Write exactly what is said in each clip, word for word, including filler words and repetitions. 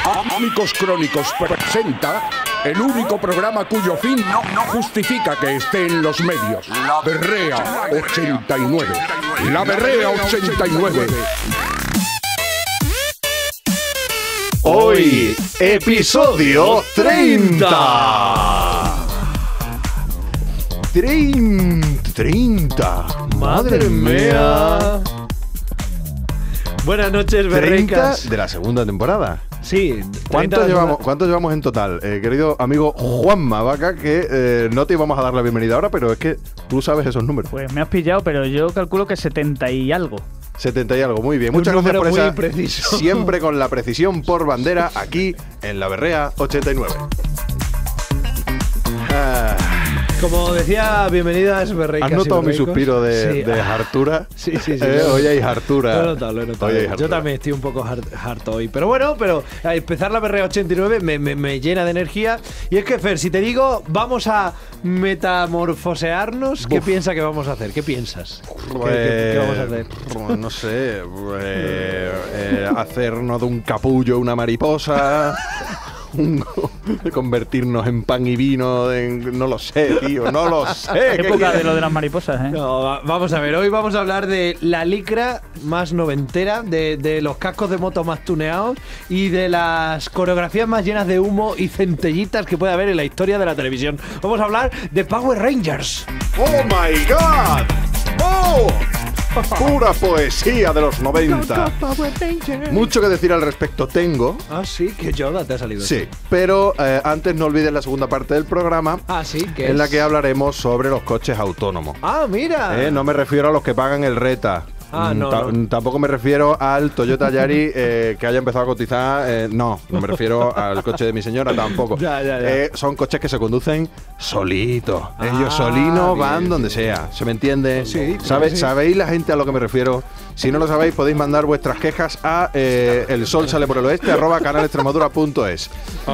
Crónicos Crónicos presenta el único programa cuyo fin no, no justifica que esté en los medios. La Berrea ochenta y nueve. La Berrea ochenta y nueve. Hoy, episodio treinta. treinta. treinta. Madre mía. Buenas noches, berrecas. De la segunda temporada. Sí. ¿Cuántos llevamos, ¿Cuántos llevamos en total? Eh, querido amigo Juanma Vaca, que eh, no te íbamos a dar la bienvenida ahora, pero es que tú sabes esos números. Pues me has pillado, pero yo calculo que setenta y algo. setenta y algo, muy bien. Un Muchas gracias por número esa. muy preciso. Siempre con la precisión por bandera, aquí en la Berrea ochenta y nueve. Ah. Como decía, bienvenidas, berrecas. ¿Has notado y mi berrecos? suspiro de, Sí. de hartura? Sí, sí, sí. Eh, Lo- hoy hay hartura. Lo he notado, lo he notado. Hoy hay Yo hartura. también estoy un poco har- harto hoy. Pero bueno, pero a empezar la Berrea ochenta y nueve me, me, me llena de energía. Y es que, Fer, si te digo, vamos a metamorfosearnos, ¿qué Buf. piensas que vamos a hacer? ¿Qué piensas? ¿Qué, Pues, qué- qué vamos a hacer? No sé, eh, eh, hacernos de un capullo una mariposa, un- convertirnos en pan y vino, en- no lo sé, tío, no lo sé. ¿qué Época de quieres? lo de las mariposas, ¿eh? No, va- vamos a ver, hoy vamos a hablar de la licra más noventera, de, de los cascos de moto más tuneados y de las coreografías más llenas de humo y centellitas que puede haber en la historia de la televisión. Vamos a hablar de Power Rangers. ¡Oh, my God! ¡Oh! Pura poesía de los noventa. Mucho que decir al respecto tengo. Ah, sí, que Yoda te ha salido. Sí, pero eh, antes no olvides la segunda parte del programa, Ah, sí, que en la es- que hablaremos sobre los coches autónomos. Ah, mira. Eh, no me refiero a los que pagan el Reta. Ah, Mm, no, ta- no. Tampoco me refiero al Toyota Yaris eh, que haya empezado a cotizar. eh, no, no me refiero al coche de mi señora tampoco. Ya, ya, ya. Eh, son coches que se conducen solitos. Ellos Ah, solinos bien, van donde bien. sea. ¿Se me entiende? Sí, ¿Sabe- sí. ¿Sabéis la gente a lo que me refiero? Si no lo sabéis, podéis mandar vuestras quejas a eh, el sol sale por el oeste arroba canalextremadura.es.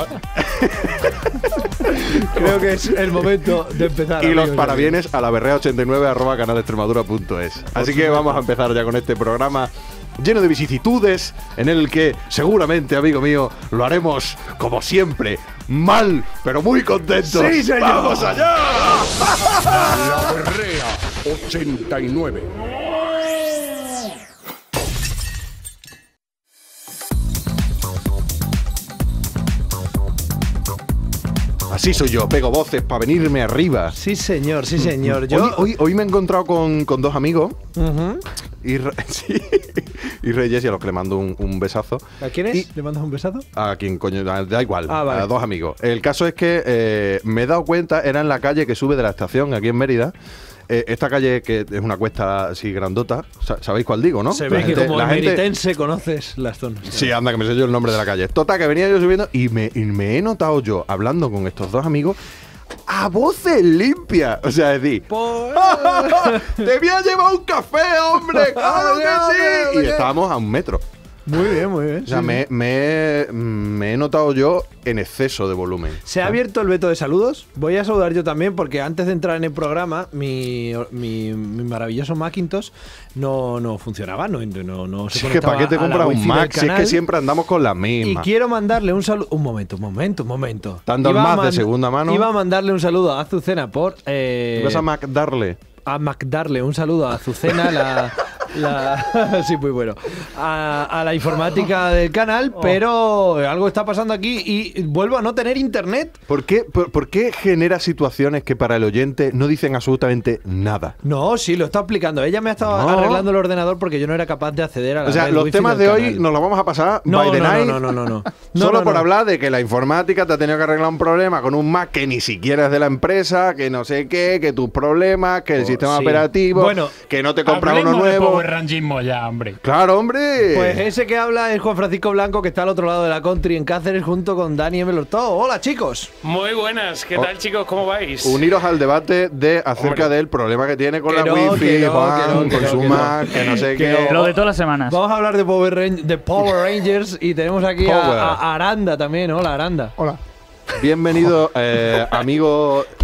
Creo que es el momento de empezar. Y los amigos. parabienes a la berrea ochenta y nueve arroba canalextremadura.es. Así que vamos a empezar ya con este programa lleno de vicisitudes, en el que seguramente, amigo mío, lo haremos como siempre, mal, pero muy contentos. ¡Sí, señor! ¡Vamos allá! La Berrea ochenta y nueve. Así soy yo, pego voces para venirme arriba. Sí, señor, sí, señor. Yo... Hoy, hoy, hoy me he encontrado con, con dos amigos. Ujú. Y, Re- sí, y Reyes, y a los que le mando un, un besazo. ¿A quién es? Y- ¿Le mandas un besazo? A quien coño, da da igual, Ah, vale. a dos amigos. El caso es que eh, me he dado cuenta, era en la calle que sube de la estación aquí en Mérida. Eh, esta calle que es una cuesta así grandota, sa- ¿sabéis cuál digo, no? Se La ve que gente- como la gente- meritense conoces las zonas. Sí, anda, que me sé yo el nombre de la calle. Total, que venía yo subiendo y me, y me he notado yo, hablando con estos dos amigos, a voces limpias. O sea, es decir, Por- ¡te voy a llevar un café, hombre! ¡Claro que sí! Y estábamos a un metro. Muy bien, muy bien. O sea, sí, me, sí. me, me he notado yo en exceso de volumen. ¿Se ha abierto el veto de saludos? Voy a saludar yo también porque antes de entrar en el programa mi, mi, mi maravilloso Macintosh no, no funcionaba, no, no, no se Si es que ¿para qué te conectaba a la compras un wifi Mac? del Si es que canal. siempre andamos con las Y mismas. quiero mandarle un saludo. Un momento, un momento, un momento. Tanto el Iba a Mac de man- segunda mano. Iba a mandarle un saludo a Azucena por. Eh, ¿Vas a Mac darle? a Mac darle un saludo a Azucena, la. la sí, muy bueno. A, a la informática del canal, Oh. pero algo está pasando aquí y vuelvo a no tener internet. ¿Por qué, por, por qué genera situaciones que para el oyente no dicen absolutamente nada? No, sí, lo está explicando. Ella me ha estado No. arreglando el ordenador porque yo no era capaz de acceder a la O sea, red los wifi temas del de hoy canal. nos los vamos a pasar No, by the no, no, night. no, no, no, no. Solo No, no, por no. hablar de que la informática te ha tenido que arreglar un problema con un Mac que ni siquiera es de la empresa, que no sé qué, que tus problemas, que el Oh, sistema sí. uperativo, Bueno, que no te compras uno Hablemos de nuevo. Power Rangismo ya, hombre. Claro, hombre. Pues ese que habla es Juan Francisco Blanco, que está al otro lado de la country en Cáceres, junto con Dani M. Lortó. Hola, chicos. Muy buenas, ¿qué Oh. tal, chicos? ¿Cómo vais? Uniros al debate de acerca Hombre. del problema que tiene con Que la no, wifi, que no, Juan, que no, que con no, su que no. Mac, que no sé Que qué. no. Lo de todas las semanas. Vamos a hablar de Power, Ran- de Power Rangers y tenemos aquí a, Power. a Aranda también. Hola, Aranda. Hola. Bienvenido, eh, amigo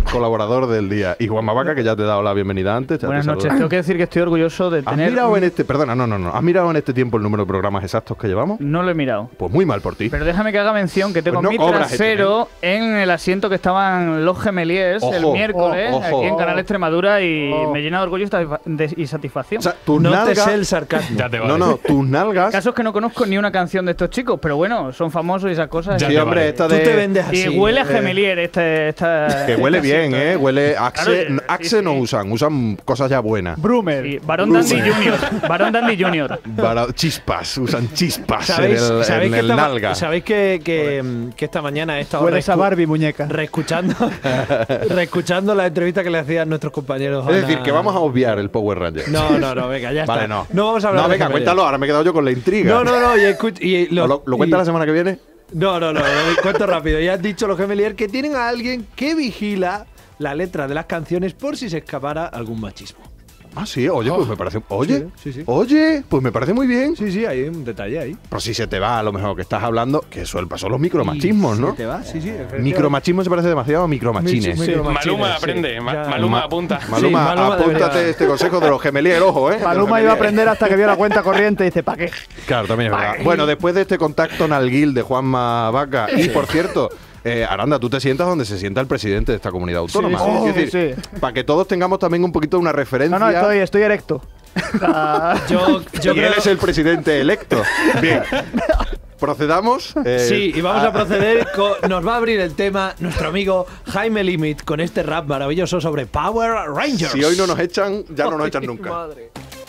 colaborador del día. Y Juanma Vaca, que ya te he dado la bienvenida antes. ya Buenas te noches. saludo. Tengo que decir que estoy orgulloso de ¿Has tener... mirado en este, perdona, no, no, no, ¿has mirado en este tiempo el número de programas exactos que llevamos? No lo he mirado. Pues muy mal por ti. Pero déjame que haga mención que tengo Pues no mi cobras trasero en el asiento que estaban los gemeliers el Ojo, miércoles ojo. aquí en Canal Extremadura y Oh. me llena de orgullo y satisfa- de- y satisfacción. O sea, tus No te nalgas... sé el sarcasmo. Ya te vale. No, no, tus nalgas... Casos que no conozco ni una canción de estos chicos, pero bueno, son famosos y esas cosas. Ya Sí, te hombre, vale. esta Tú de... te vendes Y así. huele a eh, gemelier este, esta... Que huele este bien, asiento, ¿eh? Huele... Axe, Claro, sí, Axe sí. no usan, usan cosas ya buenas. Brumer. Sí, Barón Dandy Junior. Barón Dandy Junior. Para chispas, usan chispas en ¿Sabéis, el, sabéis en que, el esta, ma- nalga. ¿sabéis que, que, mm, que esta mañana he estado Huele esa reescu- Barbie, muñeca. reescuchando, reescuchando la entrevista que le hacían nuestros compañeros? Es Ana- decir, que vamos a obviar el Power Ranger. No, no, no, venga, ya está. Vale, no. No vamos a hablar No, de venga, gemeliers. cuéntalo, ahora me he quedado yo con la intriga. No, no, no, y, escu- y ¿Lo, lo, lo cuenta y- la semana que viene? No, no, no, lo cuento rápido. Ya has dicho los gemeliers que tienen a alguien que vigila la letra de las canciones por si se escapara algún machismo. Ah, sí, oye, pues me parece... Oye, Sí, sí, sí. oye, pues me parece muy bien. Sí, sí, hay un detalle ahí. Pero si se te va, a lo mejor que estás hablando, que eso pasó los micromachismos, ¿no? ¿Te va? Sí, sí. Micromachismo se parece demasiado a micromachines. Sí, Maluma, machines, aprende. sí. Ma- Ya. Maluma, Ma- apunta. Maluma, Sí, Maluma apúntate debería- este consejo de los gemeliers, ojo, ¿eh? De los Maluma iba a gemeliers. aprender hasta que vio la cuenta corriente y dice, ¿para qué? Claro, también es verdad. Bueno, después de este contacto nalguil de Juanma Vaca, y por cierto, eh, Aranda, tú te sientas donde se sienta el presidente de esta comunidad autónoma. Sí, sí, es decir, sí. para que todos tengamos también un poquito una referencia. No, no, estoy, estoy erecto. Ah, Yo, yo y creo... él es el presidente electo. Bien. Procedamos. eh, Sí, y vamos a proceder con... Nos va a abrir el tema nuestro amigo Jaime Limit con este rap maravilloso sobre Power Rangers. Si hoy no nos echan, ya no nos echan nunca. Madre.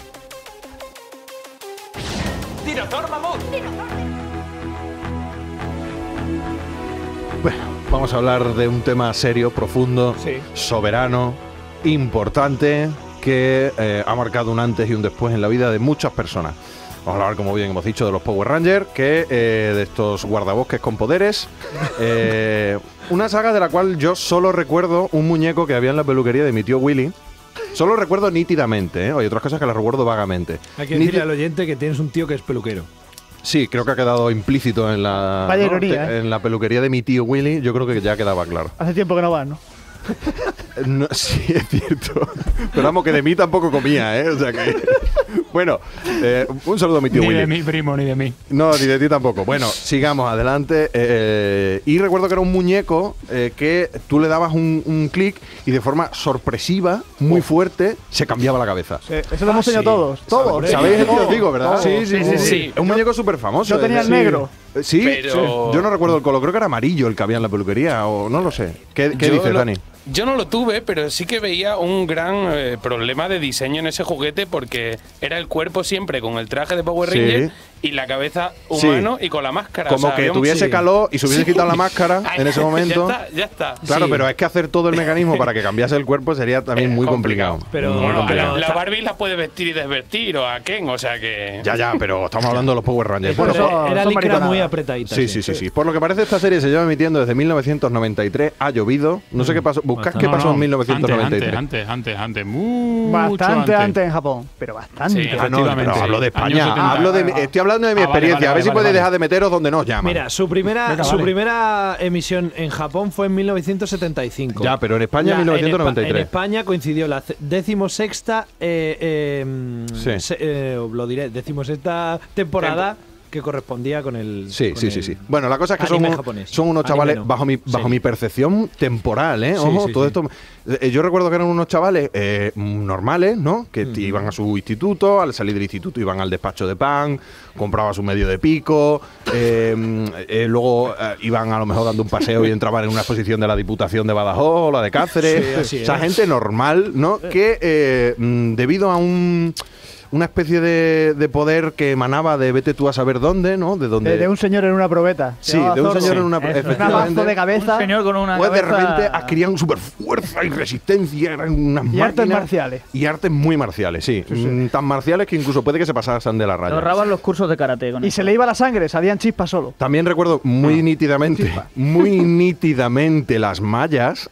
Bueno, vamos a hablar de un tema serio, profundo, Sí. soberano, importante, que eh, ha marcado un antes y un después en la vida de muchas personas. Vamos a hablar, como bien hemos dicho, de los Power Rangers, que eh, de estos guardabosques con poderes. Eh, una saga de la cual yo solo recuerdo un muñeco que había en la peluquería de mi tío Willy. Solo recuerdo nítidamente, ¿eh? Hay otras cosas que las recuerdo vagamente. Hay que decirle Níti- al oyente que tienes un tío que es peluquero. Sí, creo que ha quedado implícito en la, Vaya ¿no? ironía, Te- ¿eh? en la peluquería de mi tío Willy. Yo creo que ya quedaba claro. hace tiempo que no vas, ¿no? No, sí, es cierto. Pero vamos, que de mí tampoco comía, ¿eh? O sea que. Bueno, eh, un saludo a mi tío Ni Willy. de mi primo, ni de mí. No, ni de ti tampoco. Bueno, sigamos adelante. eh, y recuerdo que era un muñeco eh, que tú le dabas un, un clic y de forma sorpresiva, muy fuerte, se cambiaba la cabeza. Sí, eso lo hemos tenido sí. todos. Todos. ¿Sabéis el que os Todos, digo, verdad? todos. Sí, sí, sí, sí. Es un muñeco súper famoso. Yo tenía el negro. Sí, Pero- sí. Yo no recuerdo el color, creo que era amarillo el que había en la peluquería, o no lo sé. ¿Qué, qué Yo dices, lo- Dani? Yo no lo tuve, pero sí que veía un gran eh, problema de diseño en ese juguete porque era el cuerpo siempre con el traje de Power Sí. Ranger y la cabeza Sí. humano y con la máscara. Como O sea, que había un- tuviese sí. calor y se hubiese Sí. quitado la máscara Ay, en ese momento. Ya está, ya está. Claro, Sí. pero es que hacer todo el mecanismo para que cambiase el cuerpo sería también Eh, muy complicado. complicado. Pero- Muy Bueno, a complicado. la, la está- Barbie la puede vestir y desvestir o a Ken, o sea que. Ya, ya, pero estamos hablando de los Power Rangers. Pero Bueno, eso- Era, era son licra mariconadas. muy apretadita. sí, sí, sí, sí. Por lo que parece, esta serie se lleva emitiendo desde mil novecientos noventa y tres. Ha llovido. No sé qué pasó. Buscad qué No, pasó no, en mil novecientos noventa y tres. Antes, antes, antes, antes, mucho Bastante antes. antes en Japón. Pero bastante. Sí. Ah, no, pero Efectivamente. hablo de Años España. setenta. Hablo de, mi- estoy hablando de mi Ah, vale, experiencia. vale, a ver si vale, podéis vale. dejar de meteros donde nos llaman. Mira, su primera, Venga, su vale. primera emisión en Japón fue en mil novecientos setenta y cinco. Ya, pero en España La- en mil novecientos noventa y En, Espa- tres. en España coincidió la ce- decimosexta, eh, eh, Sí. se- eh, lo diré, decimosexta temporada que correspondía con el. Sí, con sí, el sí, sí. Bueno, la cosa es que son, anime un- japonés. son unos Anime chavales, no. bajo mi bajo Sí. mi percepción temporal, ¿eh? Sí, Ojo, sí, todo sí. esto. eh, yo recuerdo que eran unos chavales eh, normales, ¿no? Que t- iban a su instituto, al salir del instituto iban al despacho de pan, compraban su medio de pico, eh, eh, luego eh, iban a lo mejor dando un paseo y entraban en una exposición de la Diputación de Badajoz o la de Cáceres. Sí, así o sea, es. gente normal, ¿no? Que eh, mm, debido a un. Una especie de, de poder que emanaba de vete tú a saber dónde, ¿no? De donde. De, de un señor en una probeta. Sí, de un señor en una. Eso, Un efectivamente. mazo de cabeza Un señor con una Pues de cabeza- repente adquirían super fuerza y resistencia, eran unas y artes máquinas. marciales. Y artes muy marciales, sí. Mm, Tan marciales que incluso puede que se pasasen de la Le raya. ahorraban los cursos de karate con Y eso. se le iba la sangre, salían chispas solo. También recuerdo muy nítidamente, muy nítidamente las mallas,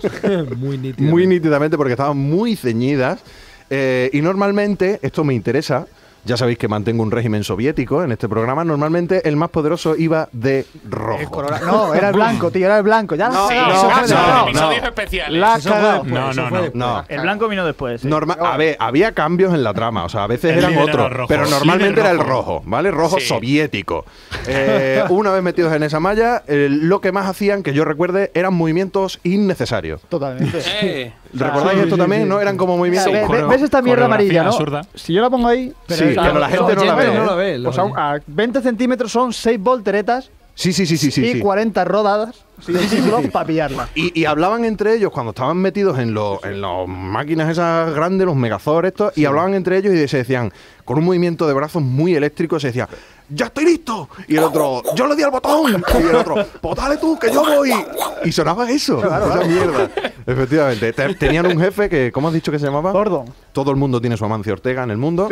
Muy nítido. muy nítidamente porque estaban muy ceñidas. eh, y normalmente, esto me interesa, Ya sabéis que mantengo un régimen soviético en este programa. Normalmente el más poderoso iba de El rojo. colora- No, era el blanco, tío, era el blanco. Ya No, la- Sí, no, eso fue no, en no, episodios no. especiales. La Eso fue cagao. después, No, eso no, fue no. después. No. El blanco vino después. sí. Norma- a ver, había cambios en la trama, o sea, a veces El eran líder era otros, rojo. pero Líder normalmente era el rojo. rojo, ¿vale? Rojo Sí. soviético. Eh, una vez metidos en esa malla, eh, lo que más hacían, que yo recuerde, eran movimientos innecesarios. Totalmente. Eh, ¿Recordáis sí, esto sí, también? sí. ¿No? Eran como movimientos. Ve- ve- coreo- ¿Ves esta mierda coreografía amarilla, no? absurda. Si yo la pongo ahí, Sí, pero la gente no la ve. No ¿eh? lo ve. lo pues a, ve. a veinte centímetros son seis volteretas Sí, sí, sí, sí, sí. y sí. cuarenta rodadas sin círculo para pillarla. Y, y hablaban entre ellos cuando estaban metidos en los en las máquinas esas grandes, los megazord estos, y hablaban entre ellos y se decían, con un movimiento de brazos muy eléctrico, se decía, ¡ya estoy listo! Y el otro, ¡yo le di al botón! Y el otro, ¡pues dale tú, que yo voy! Y sonaba eso, esa mierda. Efectivamente. Te- Tenían un jefe que, ¿cómo has dicho que se llamaba? Gordon. Todo el mundo tiene su Amancio Ortega en el mundo.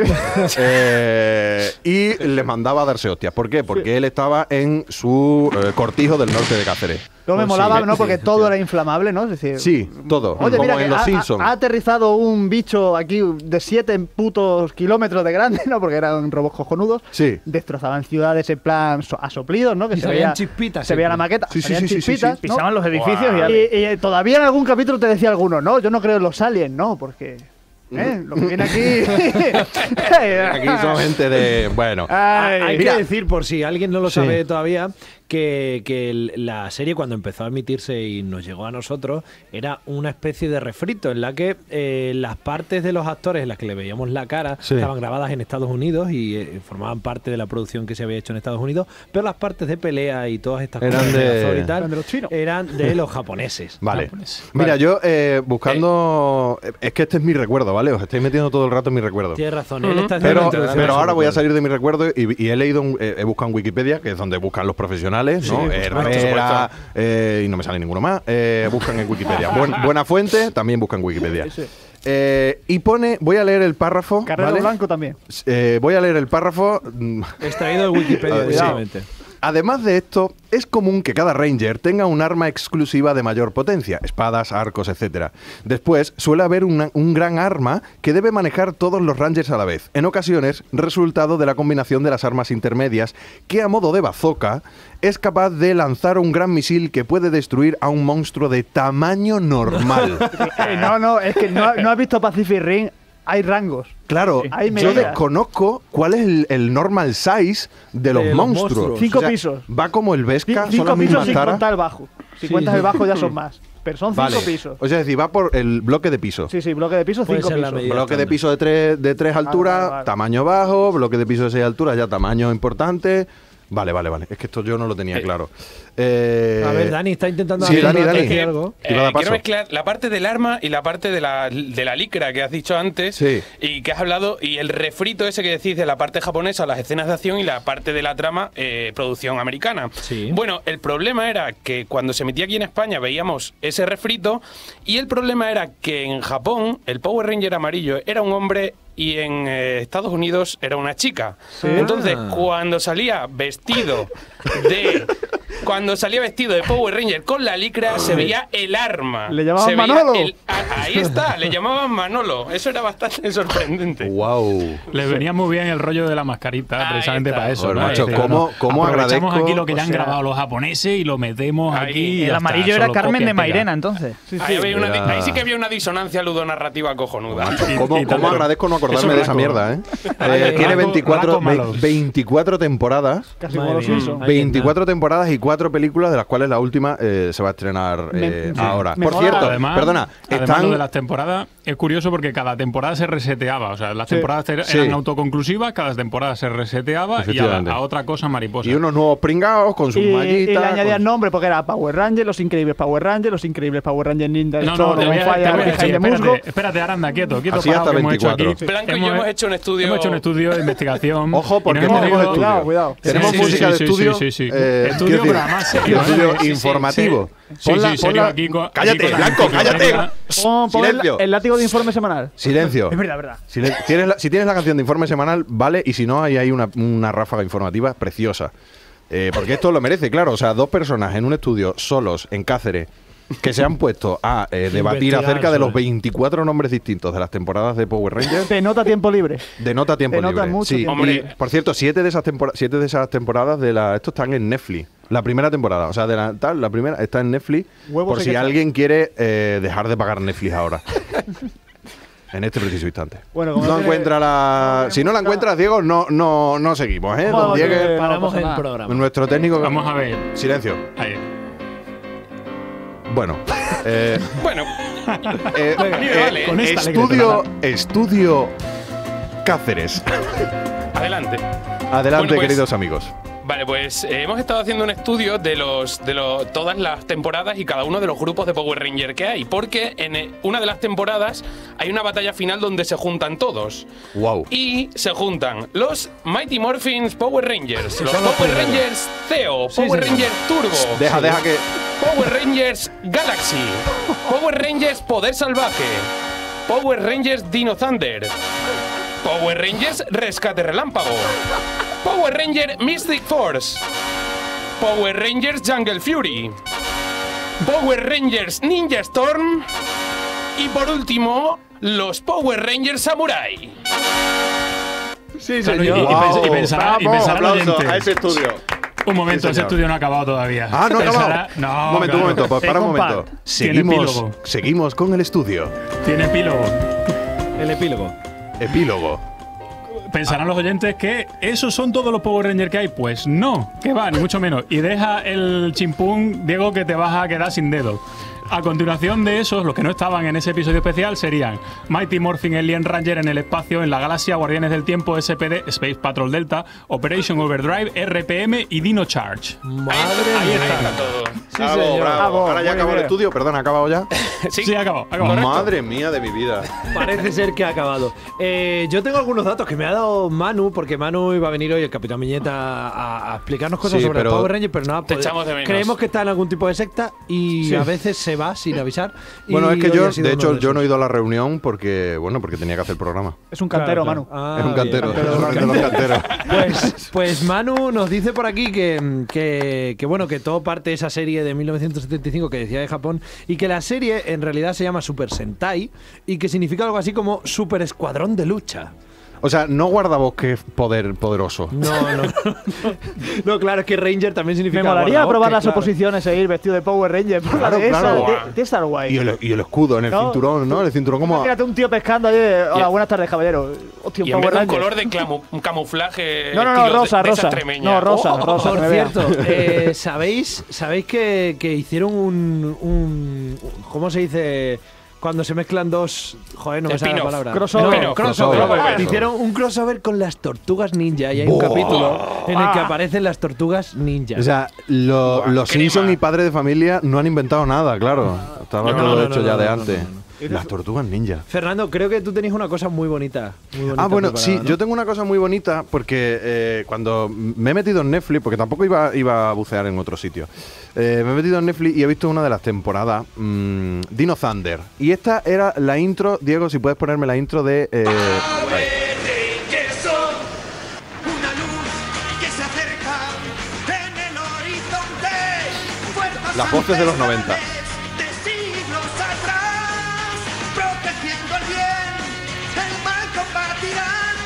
Eh, y les mandaba a darse hostias. ¿Por qué? Porque él estaba en su eh, cortijo del norte de Cáceres. No me Pues molaba, sí, ¿no? sí, Porque sí, todo sí. era inflamable, ¿no? Es decir, Sí, todo. Oye, como mira que en Los ha, Simpsons. ha- ha aterrizado un bicho aquí de siete putos kilómetros de grande, ¿no? Porque eran robots cojonudos. Sí. Destrozaban ciudades en plan so- a soplidos, ¿no? Que Y se salían veía chispitas Se veía la siempre. maqueta. Sí, sí, salían sí, sí, sí, chispitas, sí. ¿no? Pisaban los edificios y, Y, ale. y todavía en algún capítulo te decía alguno, no, yo no creo en los aliens, no, porque ¿eh? lo que viene aquí. Aquí son gente de. Bueno. Ay, Hay mira. que decir, por si alguien no lo Sí. sabe todavía, que, que el- la serie cuando empezó a emitirse y nos llegó a nosotros era una especie de refrito en la que eh, las partes de los actores en las que le veíamos la cara Sí. estaban grabadas en Estados Unidos y eh, formaban parte de la producción que se había hecho en Estados Unidos, pero las partes de pelea y todas estas Eran cosas de- Megazord y tal, Eran de los chinos. eran de los japoneses. Vale. Japonés. Mira, yo eh, buscando. Es que este es mi recuerdo, ¿vale? Os estáis metiendo todo el rato en mi recuerdo. Tienes razón, él está haciendo Pero, la introducción pero su ahora voy a recuerdo. salir de mi recuerdo y, y he leído, un- eh, he buscado en Wikipedia, que es donde buscan los profesionales, ¿no? Sí, por Herrera, supuesto. eh, y no me sale ninguno más. eh, buscan en Wikipedia. Buen- buena fuente, también buscan en Wikipedia. Eh, y pone, voy a leer el párrafo. Carrero ¿vale? Blanco también. Eh, voy a leer el párrafo. mm, Extraído de Wikipedia, Sí. directamente. Además de esto, es común que cada Ranger tenga un arma exclusiva de mayor potencia, espadas, arcos, etcétera. Después, suele haber una- un gran arma que debe manejar todos los Rangers a la vez, en ocasiones resultado de la combinación de las armas intermedias, que a modo de bazooka es capaz de lanzar un gran misil que puede destruir a un monstruo de tamaño normal. Eh, no, no, es que no, no has visto Pacific Rim. Hay rangos. Claro, Hay yo medidas. desconozco cuál es el, el normal size de los, De los monstruos. monstruos. Cinco pisos. Va como el Cin- Vesca, son cinco las pisos mismas sin taras. contar el bajo. Si Sí. cuentas el bajo ya son más. Pero son cinco Vale. pisos. O sea, es decir, va por el bloque de piso. Sí, sí, bloque de pisos, Puede cinco ser la pisos. medida. Bloque de estándar. piso de tres, de tres alturas, vale, vale. tamaño bajo, bloque de piso de seis alturas, ya tamaño importante. Vale, vale, vale. Es que esto yo no lo tenía claro. Eh, A ver, Dani está intentando Sí, hacer Dani, una- Dani. decir algo. Te iba a dar Eh, quiero paso. mezclar la parte del arma y la parte de la, de la licra que has dicho antes Sí. y que has hablado, y el refrito ese que decís de la parte japonesa, las escenas de acción y la parte de la trama, eh, producción americana. Sí. Bueno, el problema era que cuando se emitía aquí en España veíamos ese refrito, y el problema era que en Japón el Power Ranger amarillo era un hombre y en eh, Estados Unidos era una chica. Entonces, Ah. cuando salía vestido de cuando salía vestido de Power Ranger con la licra, se veía el arma. Le llamaban Se veía Manolo. el- a- ahí está, le llamaban Manolo. Eso era bastante sorprendente. Wow. Le venía muy bien el rollo de la mascarita, Ahí precisamente está. para eso. Joder, ¿no? macho, Es decir, ¿cómo- no, cómo aprovechamos agradezco? aquí lo que ya O han sea, grabado los japoneses y lo metemos ahí, aquí. y El ya amarillo está, era solo Carmen copia de y pega. Mairena, entonces. Ahí, había una di- Era- ahí sí que había una disonancia ludonarrativa cojonuda. Y- ¿Cómo, y cómo tanto. agradezco no acordarme Eso de es esa blanco. mierda, eh? Eh, Blanco- tiene veinticuatro, blanco malo. ve- veinticuatro temporadas. Casi Madre como los mía. Simpsons. Ahí veinticuatro temporadas y cuatro películas, de las cuales la última eh, se va a estrenar eh, Me- ahora. me Por mola- cierto, Además, perdona, además están... lo de las temporadas es curioso porque cada temporada se reseteaba. O sea, las Sí. temporadas er- Sí. eran autoconclusivas, cada temporada se reseteaba y a, Efectivamente. a otra cosa mariposa. Y unos nuevos pringados con sus Y, y mallitas. le añadían con- nombre porque era Power Rangers, los increíbles Power Rangers, los increíbles Power Rangers Ninja, No, no, Storm, te voy a, On Fire, te voy a Behind decir, the Musgo. espérate, espérate, Aranda, quieto, quieto. Así parado, hasta que hemos hecho aquí. veinticuatro. Blanco y yo hemos hecho un estudio- Hemos hecho un estudio de investigación. Ojo, porque y nos tenemos hemos ido- estudio. Cuidado, cuidado. Tenemos Sí, música sí, de sí, estudio. sí, sí, sí. eh, Estudio, quiero pero decir, además serio, estudio ¿eh? Sí, sí, informativo. Sí, Ponla- sí, serio, ponla- aquí con- aquí cállate, con la Blanco, cállate. enciclopedia. Pon, pon el, Silencio. el látigo de informe semanal. Silencio. Es verdad, verdad. Si, le- tienes la, si tienes la canción de informe semanal, vale, y si no, ahí hay una, una ráfaga informativa preciosa. Eh, porque esto lo merece, claro. O sea, dos personas en un estudio solos en Cáceres, que se han puesto a eh, debatir Investigar acerca de los sobre- veinticuatro nombres distintos de las temporadas de Power Rangers. Te nota tiempo libre. Denota tiempo Denota libre. mucho sí. tiempo Hombre. Y, por cierto, siete de esas tempora- siete de esas temporadas de la estos están en Netflix. La primera temporada, o sea, de la tal, la primera está en Netflix. Huevos por hay si que alguien quiere eh, dejar de pagar Netflix ahora. En este preciso instante. Bueno, como no no tiene- encuentra la. Si no la encuentras, Diego, no, no, no seguimos, ¿eh? Vamos, Don Diego, que- Paramos pasa el nada. programa. nuestro técnico. Vamos a ver. Silencio. Ahí. Bueno. eh, Bueno, eh, Venga, vale. Con esta estudio, estudio Cáceres. adelante. Adelante, Bueno, pues- queridos amigos. Vale, pues eh, hemos estado haciendo un estudio de los de los, todas las temporadas y cada uno de los grupos de Power Ranger que hay, porque en eh, una de las temporadas hay una batalla final donde se juntan todos. Wow. Y se juntan los Mighty Morphins Power Rangers, los son los Power primeros. Rangers Zeo, Sí, Power señor. Rangers Turbo, Deja, deja que. Power Rangers Galaxy, Power Rangers Poder Salvaje, Power Rangers Dino Thunder, Power Rangers Rescate Relámpago, Power Ranger Mystic Force, Power Rangers Jungle Fury, Power Rangers Ninja Storm y por último los Power Rangers Samurai. Sí, Claro, y- y, señor. y pens- y Wow. pensará, y Vamos, pensará el aplauso oyente. a ese estudio. Un momento, Sí, ese señor. estudio no ha acabado todavía. Ah, no ha Pensará- acabado. No, un momento, claro. un momento, pues para un Second momento. part. Tiene Seguimos, epílogo. seguimos con el estudio. Tiene epílogo. El epílogo. Epílogo. Pensarán los oyentes que esos son todos los Power Rangers que hay. Pues no, que va, ni mucho menos. Y deja el chimpún, Diego, que te vas a quedar sin dedo. A continuación de esos, los que no estaban en ese episodio especial serían Mighty Morphin Alien Ranger en el espacio, en la galaxia, Guardianes del Tiempo, S P D, Space Patrol Delta, Operation Overdrive, R P M y Dino Charge. Madre Ahí mía. está todo. bravo, señor. bravo. Bravo, Ahora ya muy acabó el bien. estudio. Perdón, ¿ha acabado ya? Sí, Sí, acabó, acabó. Madre mía de mi vida. Parece ser que ha acabado. Eh, yo tengo algunos datos que me ha dado Manu, porque Manu iba a venir hoy, el Capitán Viñeta, a, a explicarnos cosas Sí, sobre pero el Power Rangers, pero nada, te pues, echamos de menos. creemos que está en algún tipo de secta y Sí. a veces se va sin avisar. Bueno, y es que hoy yo, ha sido de uno hecho, yo esos. no he ido a la reunión porque, bueno, porque tenía que hacer el programa. Es un cantero, Claro, Manu. claro. Ah, es un bien. cantero, cantero, es uno de los canteros. Pues, pues Manu nos dice por aquí que, que, que, bueno, que todo parte de esa serie de mil novecientos setenta y cinco que decía de Japón y que la serie en realidad se llama Super Sentai y que significa algo así como Super Escuadrón de Lucha. O sea, no guardabosques poder poderoso. No, no. No, claro, es que Ranger también significa. Me molaría guardabosques, probar las claro. oposiciones e ir vestido de Power Ranger. por la Claro, de esa, claro. de- Tiene que estar guay. Y el, y el escudo en el No. cinturón, ¿no? El cinturón como... Imagínate un tío pescando ahí. de, Hola, Y- buenas tardes, caballero. Hostia, un Y en vez Power de un Ranger. color de clamu- un camuflaje. No, no, no, estilo de- rosa, de esas rosa. extremeñas. No, rosa, Oh, rosa. Por que me vea. cierto, eh, ¿sabéis, sabéis que, que hicieron un, un. ¿Cómo se dice? Cuando se mezclan dos. Joder, no me sale la Spin-off. palabra. Crossover. No, Crossover. crossover. Crossover. Hicieron un crossover con las tortugas ninja y hay un Buah. capítulo en el que Ah. aparecen las tortugas ninja. O sea, lo- Buah, los crema. Simpson y Padres de Familia no han inventado nada, claro. Estaba No, todo no, hecho no, ya no, de no, antes. no, no, Las tortugas ninja. Fernando, creo que tú tenías una cosa muy bonita. muy bonita Ah, bueno, preparada, sí, ¿no? yo tengo una cosa muy bonita porque eh, cuando me he metido en Netflix, porque tampoco iba, iba a bucear en otro sitio, eh, me he metido en Netflix y he visto una de las temporadas, mmm, Dino Thunder. Y esta era la intro, Diego, si puedes ponerme la intro de... eh, ahí. Que son una luz que se acerca en el horizonte. Fuerzas Las voces de los ancestrales noventa. De siglos atrás, protegiendo el bien, el mal combatirán.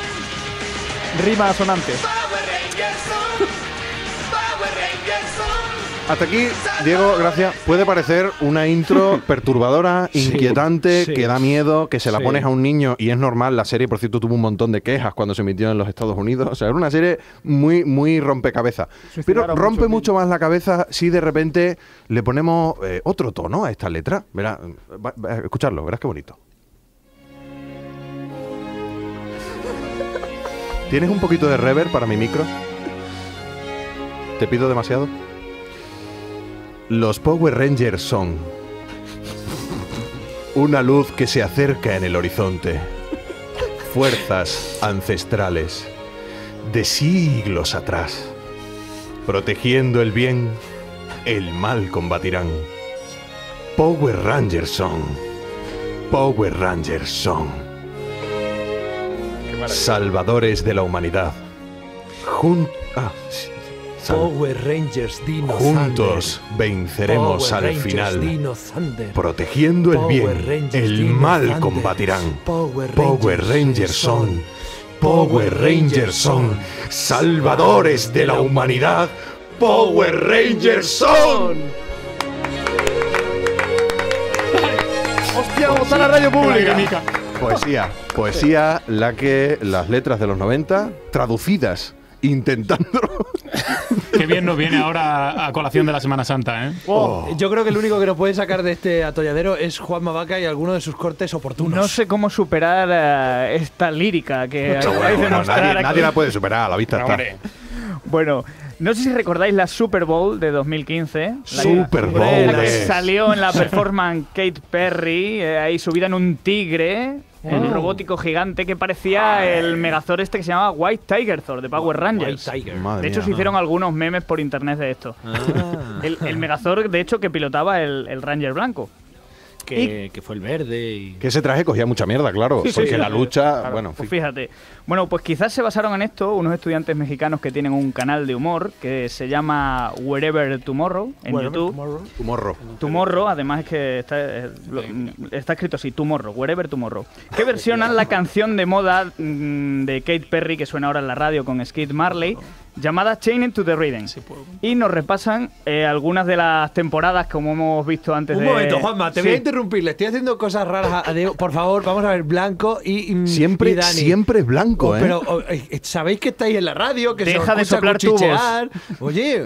Rima sonante. Power Rangers son, Power Rangers son. Hasta aquí, Diego, gracias. Puede parecer una intro perturbadora, Sí, inquietante, sí. que da miedo, que se la Sí. pones a un niño y es normal. La serie, por cierto, tuvo un montón de quejas cuando se emitió en los Estados Unidos. O sea, era una serie muy, muy rompecabezas. Pero Suicidaron rompe muchos mucho más la cabeza si de repente le ponemos eh, otro tono a esta letra. Verá, va- va- escucharlo, verás qué bonito. ¿Tienes un poquito de reverb para mi micro? ¿Te pido demasiado? Los Power Rangers son una luz que se acerca en el horizonte. Fuerzas ancestrales de siglos atrás. Protegiendo el bien, el mal combatirán. Power Rangers son. Power Rangers son. Salvadores de la humanidad. Jun- ah, sí. Sal- Power Rangers Dino Juntos Thunder. venceremos Power al Rangers final. Dino Thunder. Protegiendo el Power bien, Rangers el Dino mal Thunder. combatirán. Power Power Rangers Rangers son, Power Rangers son, salvadores de la humanidad. Power Rangers son. ¡Hostia, vamos a la radio pública! Poesía, poesía, la que las letras de los noventa, traducidas, intentándolo. Qué bien nos viene ahora a colación de la Semana Santa, ¿eh? Oh, yo creo que el único que nos puede sacar de este atolladero es Juan Vaca y alguno de sus cortes oportunos. No sé cómo superar eh, esta lírica que Bueno, acabáis de bueno, mostrar nadie, aquí. nadie la puede superar, a la vista No, está. hombre. Bueno, no sé si recordáis la Super Bowl de dos mil quince. La que- Super Bowl, la que eh. salió en la performance Kate Perry, eh, ahí subida en un tigre, el robótico gigante que parecía el Megazord este que se llamaba White Tiger Thor de Power Rangers. White Tiger. Madre De hecho, mía. se hicieron algunos memes por internet de esto. Ah, El, el Megazord, de hecho, que pilotaba el, el Ranger blanco. que, que fue el verde y... Que ese traje cogía mucha mierda, claro. Sí, sí, porque sí. la lucha, Claro, bueno, en pues fin. fíjate. Bueno, pues quizás se basaron en esto unos estudiantes mexicanos que tienen un canal de humor que se llama Wherever Tomorrow en YouTube. Tu morro. Tomorrow, además es que está, eh, lo- está escrito así, Tomorrow, Wherever Tomorrow. Que versionan la canción de moda mm, de Kate Perry que suena ahora en la radio con Skid Marley, llamada Chained to the Rhythm. Y nos repasan eh, algunas de las temporadas como hemos visto antes Un de... momento, Juanma, te voy a Sí. interrumpir. Le estoy haciendo cosas raras a a Diego. Por favor, vamos a ver, Blanco y, y Siempre, y Dani. siempre es blanco, Oh, ¿eh? pero oh, eh, sabéis que estáis en la radio, que se Deja os de escucha soplar cuchichear. Oye,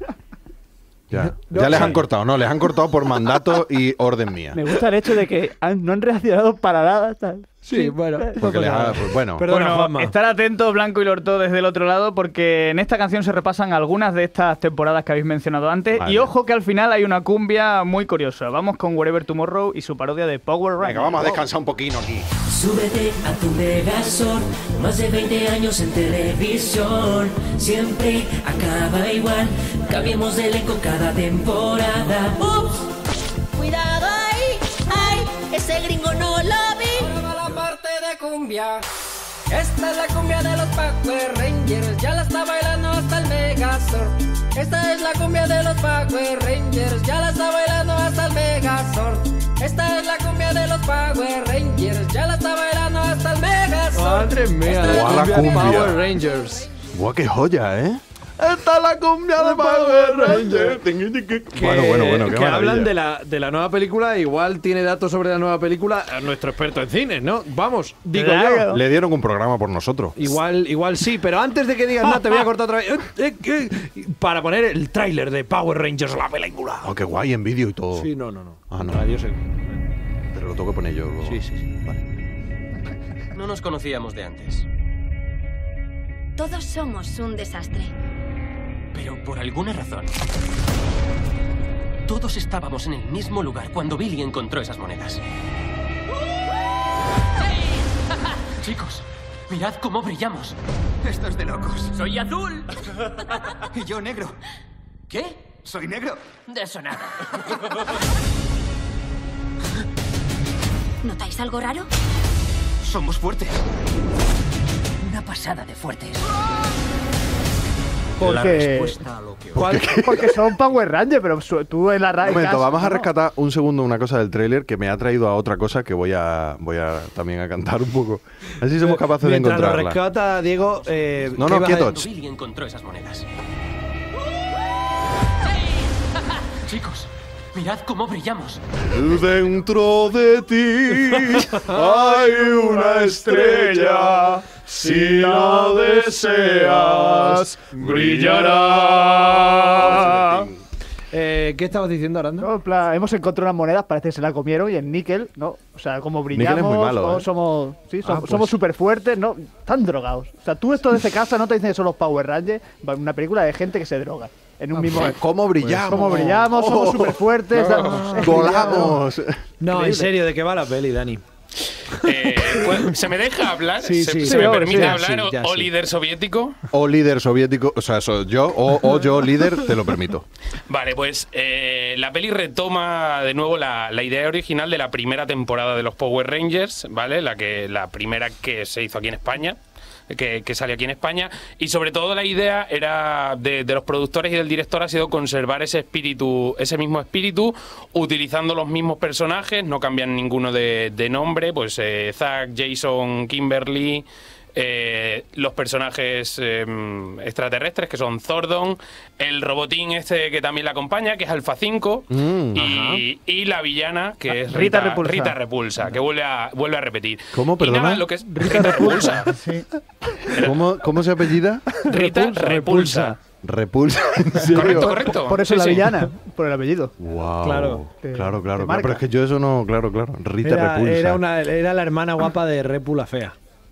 ya no, ya les sí. han cortado, no, les han cortado por mandato y orden mía. Me gusta el hecho de que han- no han reaccionado para nada. tal. sí, bueno. Porque les ha, nada. pues, bueno, Perdona, Bueno, Juanma. estar atentos, Blanco y Lorto, desde el otro lado, porque en esta canción se repasan algunas de estas temporadas que habéis mencionado antes. Vale. Y ojo que al final hay una cumbia muy curiosa. Vamos con Wherever Tomorrow y su parodia de Power Rangers. venga, vamos a descansar un poquito aquí. Súbete a tu Megazord, más de veinte años en televisión, siempre acaba igual, cambiemos de elenco cada temporada. ¡Ups! ¡Cuidado ahí! ¡Ay! Ese gringo no lo vi. Toda la parte de cumbia. Esta es la cumbia de los Power Rangers, ya la está bailando hasta el Megazord. Esta es la cumbia de los Power Rangers, ya la está bailando hasta el Megazord. Esta es la cumbia de los Power Rangers, ya la está bailando hasta el Megazord. Madre mía, Esta es la Guau, la cumbia de cumbia. Power Rangers. Buah, qué joya, ¿eh? Esta es la cumbia de Power Rangers. Bueno, bueno, bueno, qué que maravilla. hablan de la, de la nueva película. Igual tiene datos sobre la nueva película a nuestro experto en cine, ¿no? Vamos, digo yo. Le dieron un programa por nosotros. Igual, igual sí, pero antes de que digas nada, te voy a cortar otra vez. Eh, eh, eh, para poner el tráiler de Power Rangers, la película. Oh, qué guay, en vídeo y todo. Sí, no, no, no. Ah, no. Radio se- Pero lo tengo que poner yo luego. Sí, sí, sí. Vale. No nos conocíamos de antes, Todos somos un desastre. pero por alguna razón, todos estábamos en el mismo lugar cuando Billy encontró esas monedas. Chicos, mirad cómo brillamos. Esto es de locos. ¡Soy azul! Y yo negro. ¿Qué? Soy negro. De eso nada. ¿Notáis algo raro? Somos fuertes. Una pasada de fuertes. Porque, a lo que ¿Cuál? porque son Power Rangers, pero su- tú en la radio. Un momento, vamos a no. rescatar un segundo una cosa del tráiler que me ha traído a otra cosa que voy a voy a también a cantar un poco. A ver si somos capaces de Mientras lo encontrarla. rescata, Diego. Eh, No, ¿qué no, ibas a quieto. Cuando Billy encontró esas monedas. Chicos, mirad cómo brillamos. Dentro de ti hay una estrella. Si la deseas, brillará. Eh, ¿Qué estabas diciendo, Aranda? No, en plan, hemos encontrado unas monedas, parece que se las comieron y en níquel, ¿no? O sea, como brillamos, Níquel es muy malo, o ¿eh? somos, sí, Ah, somos, pues. somos súper fuertes, ¿no? Están drogados. O sea, tú esto desde casa no te dicen que son los Power Rangers, va, una película de gente que se droga en un mismo... ¿Cómo brillamos? Como brillamos, somos Oh, súper fuertes, volamos. No, en serio, ¿de qué va la peli, Dani? Eh, pues, ¿se me deja hablar? Sí, ¿Se, sí, se sí, me ahora permite sí, hablar sí, o, ya o sí. líder soviético? O líder soviético, o sea, soy yo, o, o yo líder, te lo permito. Vale, pues eh, la peli retoma de nuevo la, la idea original de la primera temporada de los Power Rangers, ¿vale? La que la primera que se hizo aquí en España, que, que salió aquí en España. Y sobre todo la idea era de, de los productores y del director ha sido conservar ese espíritu, ese mismo espíritu, utilizando los mismos personajes, no cambian ninguno de, de nombre, pues eh, Zack, Jason, Kimberly. Eh, los personajes eh, extraterrestres que son Zordon, el robotín este que también la acompaña, que es Alpha cinco, Mm, y, y la villana que es Rita Rita, Repulsa. Rita Repulsa, que vuelve a, vuelve a repetir. ¿Cómo? Y Perdona. nada, lo que es Rita Repulsa. Sí. ¿Cómo, ¿Cómo se apellida? Rita Repulsa. Repulsa. ¿En serio? Correcto, correcto. Por eso Sí, la sí. villana, por el apellido. Wow. Claro. Te- claro, claro, te claro. marca. Pero es que yo eso no, claro, claro. Rita Era, Repulsa. era, una, era la hermana guapa de Repula Fea.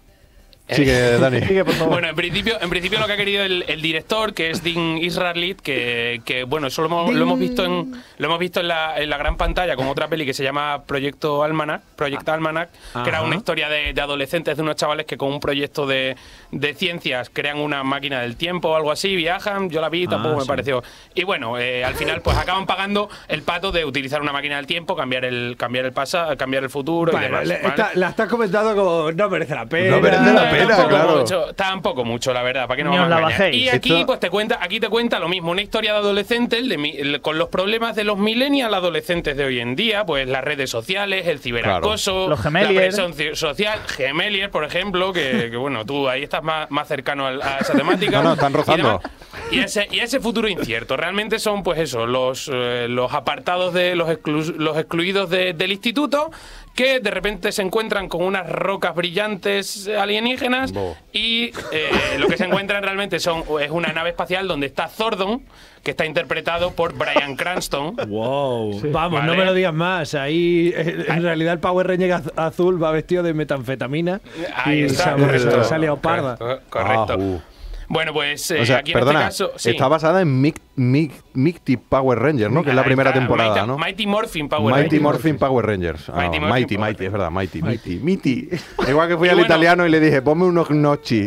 Sigue, Dani. Sigue, por favor. Bueno, en principio, en principio lo que ha querido el, el director, que es Dean Israelit, que, que bueno, eso lo hemos, lo hemos visto en lo hemos visto en la, en la gran pantalla con otra peli que se llama Proyecto Almanac, Project Almanac, que era Ajá. una historia de, de adolescentes, de unos chavales que con un proyecto de, de ciencias crean una máquina del tiempo o algo así, viajan, yo la vi, tampoco Ah, me sí. pareció. Y bueno, eh, al final pues acaban pagando el pato de utilizar una máquina del tiempo, cambiar el cambiar el pasado, cambiar el futuro y Bueno, demás. le- ¿vale? esta- la estás comentando como no merece la pena. No merece la Eh, pena, tampoco claro. mucho, tampoco mucho, la verdad, para que no Ni vamos os a la engañar. bajéis. Y aquí Esto- pues te cuenta, aquí te cuenta lo mismo, una historia de adolescentes de mi- el- con los problemas de los millennials adolescentes de hoy en día, pues las redes sociales, el ciberacoso, Claro. Los la gemeliers. presión ci- social, gemeliers, por ejemplo, que, que, bueno, tú ahí estás más, más cercano al- a esa temática. No, no, están rozando. Y, demás. Y ese, y ese futuro incierto, realmente son pues eso, los, eh, los apartados de los, exclu- los excluidos de- del instituto, que de repente se encuentran con unas rocas brillantes alienígenas Bo. y eh, lo que se encuentran realmente son es una nave espacial donde está Zordon, que está interpretado por Bryan Cranston. Wow. Vamos, Vale. no me lo digas más. Ahí, eh, en realidad, el Power Ranger az- azul va vestido de metanfetamina. Ahí y está, se ha- correcto. se ha liado parda. Correcto. correcto. Ah, uh. Bueno, pues eh, O sea, aquí perdona, en este caso sí. está basada en Mic- Mic- Mighty Power Rangers, ¿no? Que es la Ahí primera está, temporada, Mighty, ¿no? Mighty Morphin Power Mighty Rangers. Morphin Power Rangers. Ah, Mighty Mighty, Morphin Mighty, Power es verdad, Mighty, Mighty, Mighty. Igual que fui Y al bueno- italiano y le dije, ponme unos gnocchi.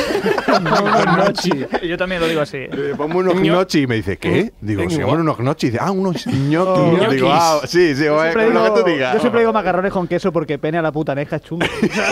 Yo también lo digo así. Eh, Ponme unos Ño- gnocchi. Y me dice, ¿qué? Digo, se Ño- llaman unos gnocchi. Dice, ah, unos gnocchi. Ñoquis. Digo, ah, sí, sí, Yo bueno, siempre, lo que tú digo, digas. yo siempre digo macarrones con queso porque pene a la putanesca es chungo.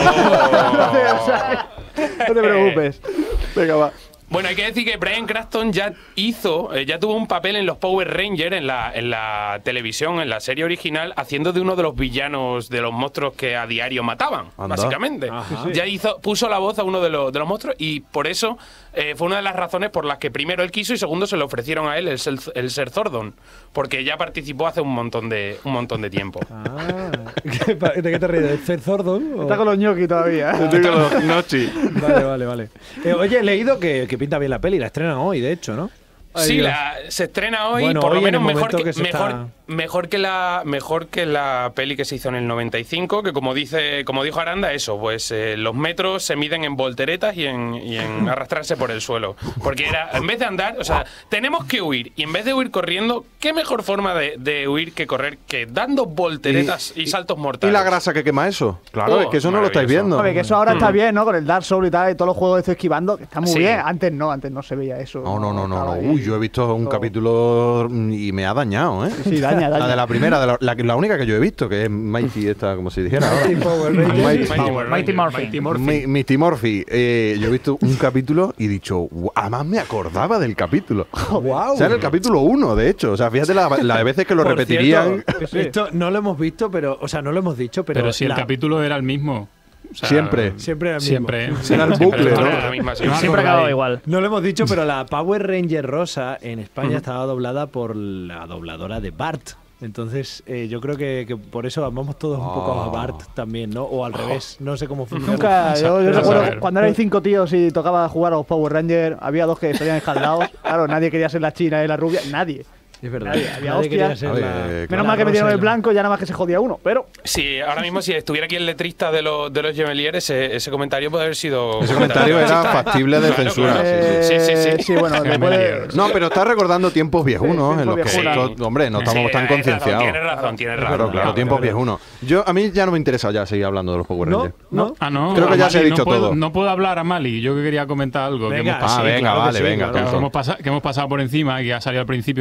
Oh. O sea, no te preocupes. Venga, va. Bueno, hay que decir que Bryan Cranston ya hizo, eh, ya tuvo un papel en los Power Rangers, en la, en la televisión, en la serie original, haciendo de uno de los villanos de los monstruos que a diario mataban, Anda. básicamente. Ajá. Ya hizo, puso la voz a uno de los, de los monstruos y por eso eh, fue una de las razones por las que primero él quiso y segundo se le ofrecieron a él el, ser- el ser Zordon, porque ya participó hace un montón de, un montón de tiempo. Ah, ¿qué pa- ¿de qué te ríes? ¿De Seth Zordon? o- Está con los ñoquis todavía. Yo digo los gnocchi. Vale, vale, vale. Eh, oye, he leído que, que pinta bien la peli, la estrenan hoy, de hecho, ¿no? Ay, Sí, Dios. la, se estrena hoy, Bueno, por hoy lo en el menos mejor momento que, que se mejor, está- mejor que la mejor que la peli que se hizo en el noventa y cinco, que como dice como dijo Aranda, eso, pues eh, los metros se miden en volteretas y en, y en arrastrarse por el suelo, porque era en vez de andar, o sea, tenemos que huir y en vez de huir corriendo, qué mejor forma de, de huir que correr que dando volteretas y, saltos ¿Y mortales. la grasa que quema eso? Claro, Oh, es que eso no lo estáis maravilloso. viendo. Joder, que eso ahora está bien, ¿no? Con el Dark Souls y tal, y todos los juegos de esto esquivando, que está muy Sí. bien. Antes no, antes no se veía eso. No, no, no, no, no. Estaba ahí. Uy, yo he visto un No. capítulo y me ha dañado, ¿eh? Sí, daña, daña. La de la primera, de la, la, la única que yo he visto, que es Mighty, esta, como si dijera ahora. Mighty Power Rangers. Mighty- Mighty Power Mighty Rangers, Morphin. Mighty Morphin. Mi- Mighty Morphy. Eh, yo he visto un capítulo y he dicho, "Guau", además me acordaba del capítulo. Wow. O sea, era el capítulo uno, de hecho. O sea, fíjate la, la de veces que lo Por repetirían. cierto, esto no lo hemos visto, pero, o sea, no lo hemos dicho, pero, Pero si la- el capítulo era el mismo. O sea, Siempre. siempre era el mismo. Siempre. ¿eh? Será el Siempre bucle, era ¿no? Era la misma, sí. No me Siempre ha acordáis. acabado igual. No lo hemos dicho, pero la Power Ranger rosa en España estaba doblada por la dobladora de Bart. Entonces, eh, yo creo que, que por eso vamos todos un poco a Bart también, ¿no? O al revés, no sé cómo funciona. Nunca, yo, yo Pero recuerdo saber. cuando erais cinco tíos y tocaba jugar a los Power Rangers, había dos que estarían escaldados. Claro, nadie quería ser la china y la rubia, nadie. Es verdad. Nadie, había Nadie quería hostias. ser A ver, la- eh, Menos la mal que me rosa dieron y el la- blanco, ya nada más que se jodía uno, pero Sí, ahora mismo si estuviera aquí el letrista de los de los Gemeliers, ese, ese comentario puede haber sido Ese comentario era factible de Claro, censura. claro. Sí, sí, Sí, sí, sí. sí, bueno, después de- No, pero estás recordando tiempos viejunos Sí, en los que, tiempos viejunos. to- hombre, no estamos Sí, tan tienes razón, concienciados. Tienes razón, tienes razón. Claro, claro, Claro, tiempos verdad. viejunos. Yo, a mí ya no me interesa ya seguir hablando de los Power No, Rangers. no. Ah, no. Creo que ya Amali, se ha dicho no puedo, todo. No puedo hablar a Mali. Yo que quería comentar algo. Venga, que hemos pasado, Ah, venga, claro que vale, sí, venga, claro. que Tulson. hemos pasado, que hemos pasado por encima y que ha salido al principio en la canción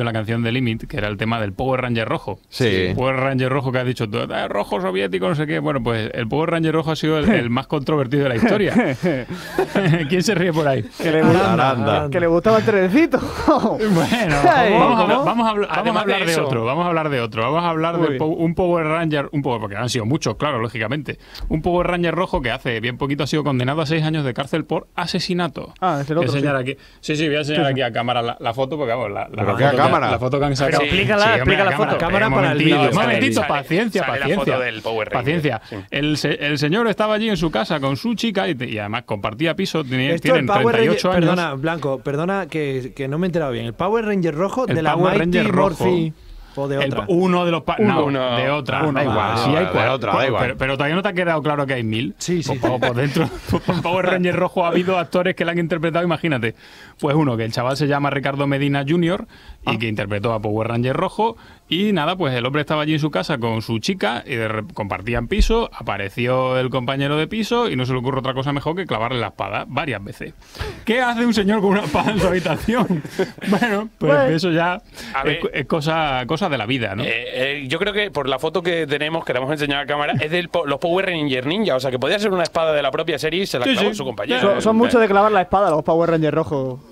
the Limit, que era el tema del Power Ranger rojo. Sí. Power Ranger rojo que has dicho tú, "Eh, rojo soviético, no sé qué". Bueno, pues el Power Ranger rojo ha sido el, el más controvertido de la historia. ¿Quién se ríe por ahí? Que le, Aranda, Aranda. que le gustaba el trenecito. Bueno, Ay, vamos, a ¿cómo? hablar, vamos a hablar, vamos a Además de hablar de, eso. otro, vamos a hablar de otro, vamos a hablar Uy. de po- un Power Ranger, un Power, porque han sido muchos, claro, lógicamente. Un Power Ranger rojo que hace bien poquito ha sido condenado a seis años de cárcel por asesinato. Ah, es el Voy a otro. enseñar sí. aquí. Sí, sí, voy a enseñar aquí a cámara la, la foto, porque vamos, la, la, ¿Pero la qué a foto que- cámara? la foto que han sacado. Pero explícala, hombre, explica a la foto. Cámara un para el momentito, vídeo. Un momentito, Sale- paciencia, sale la paciencia. foto del Power Ranger, Paciencia. sí. El, se- el señor estaba allí en su casa con su chica y, y además compartía piso. Tenía, Esto, tienen el Power treinta y ocho Ranger, años. perdona, Blanco, perdona que, que no me he enterado bien. El Power Ranger rojo El de la Power Mighty Ranger rojo. Morphy o de El- otra. uno de los pa- no, Uno. de otra, Uno. da igual, Ah, sí hay de cuatro, otra, da igual. Pero, pero todavía no te ha quedado claro que hay mil. Sí, sí. Pues, por dentro, por Power Ranger rojo ha habido actores que la han interpretado, imagínate. Pues uno, que el chaval se llama Ricardo Medina junior y que interpretó a Power Ranger rojo. Y nada, pues el hombre estaba allí en su casa con su chica y de re- compartían piso, apareció el compañero de piso y no se le ocurre otra cosa mejor que clavarle la espada varias veces. ¿Qué hace un señor con una espada en su habitación? Bueno, pues Bueno. eso ya A es, ver. es cosa, cosa de la vida, ¿no? Eh, eh, yo creo que por la foto que tenemos, que le hemos enseñado a cámara, es de los Power Ranger Ninja. O sea, que podía ser una espada de la propia serie y se la Sí, clavó sí. su compañero. Son, son mucho de clavar la espada, los Power Rangers rojos.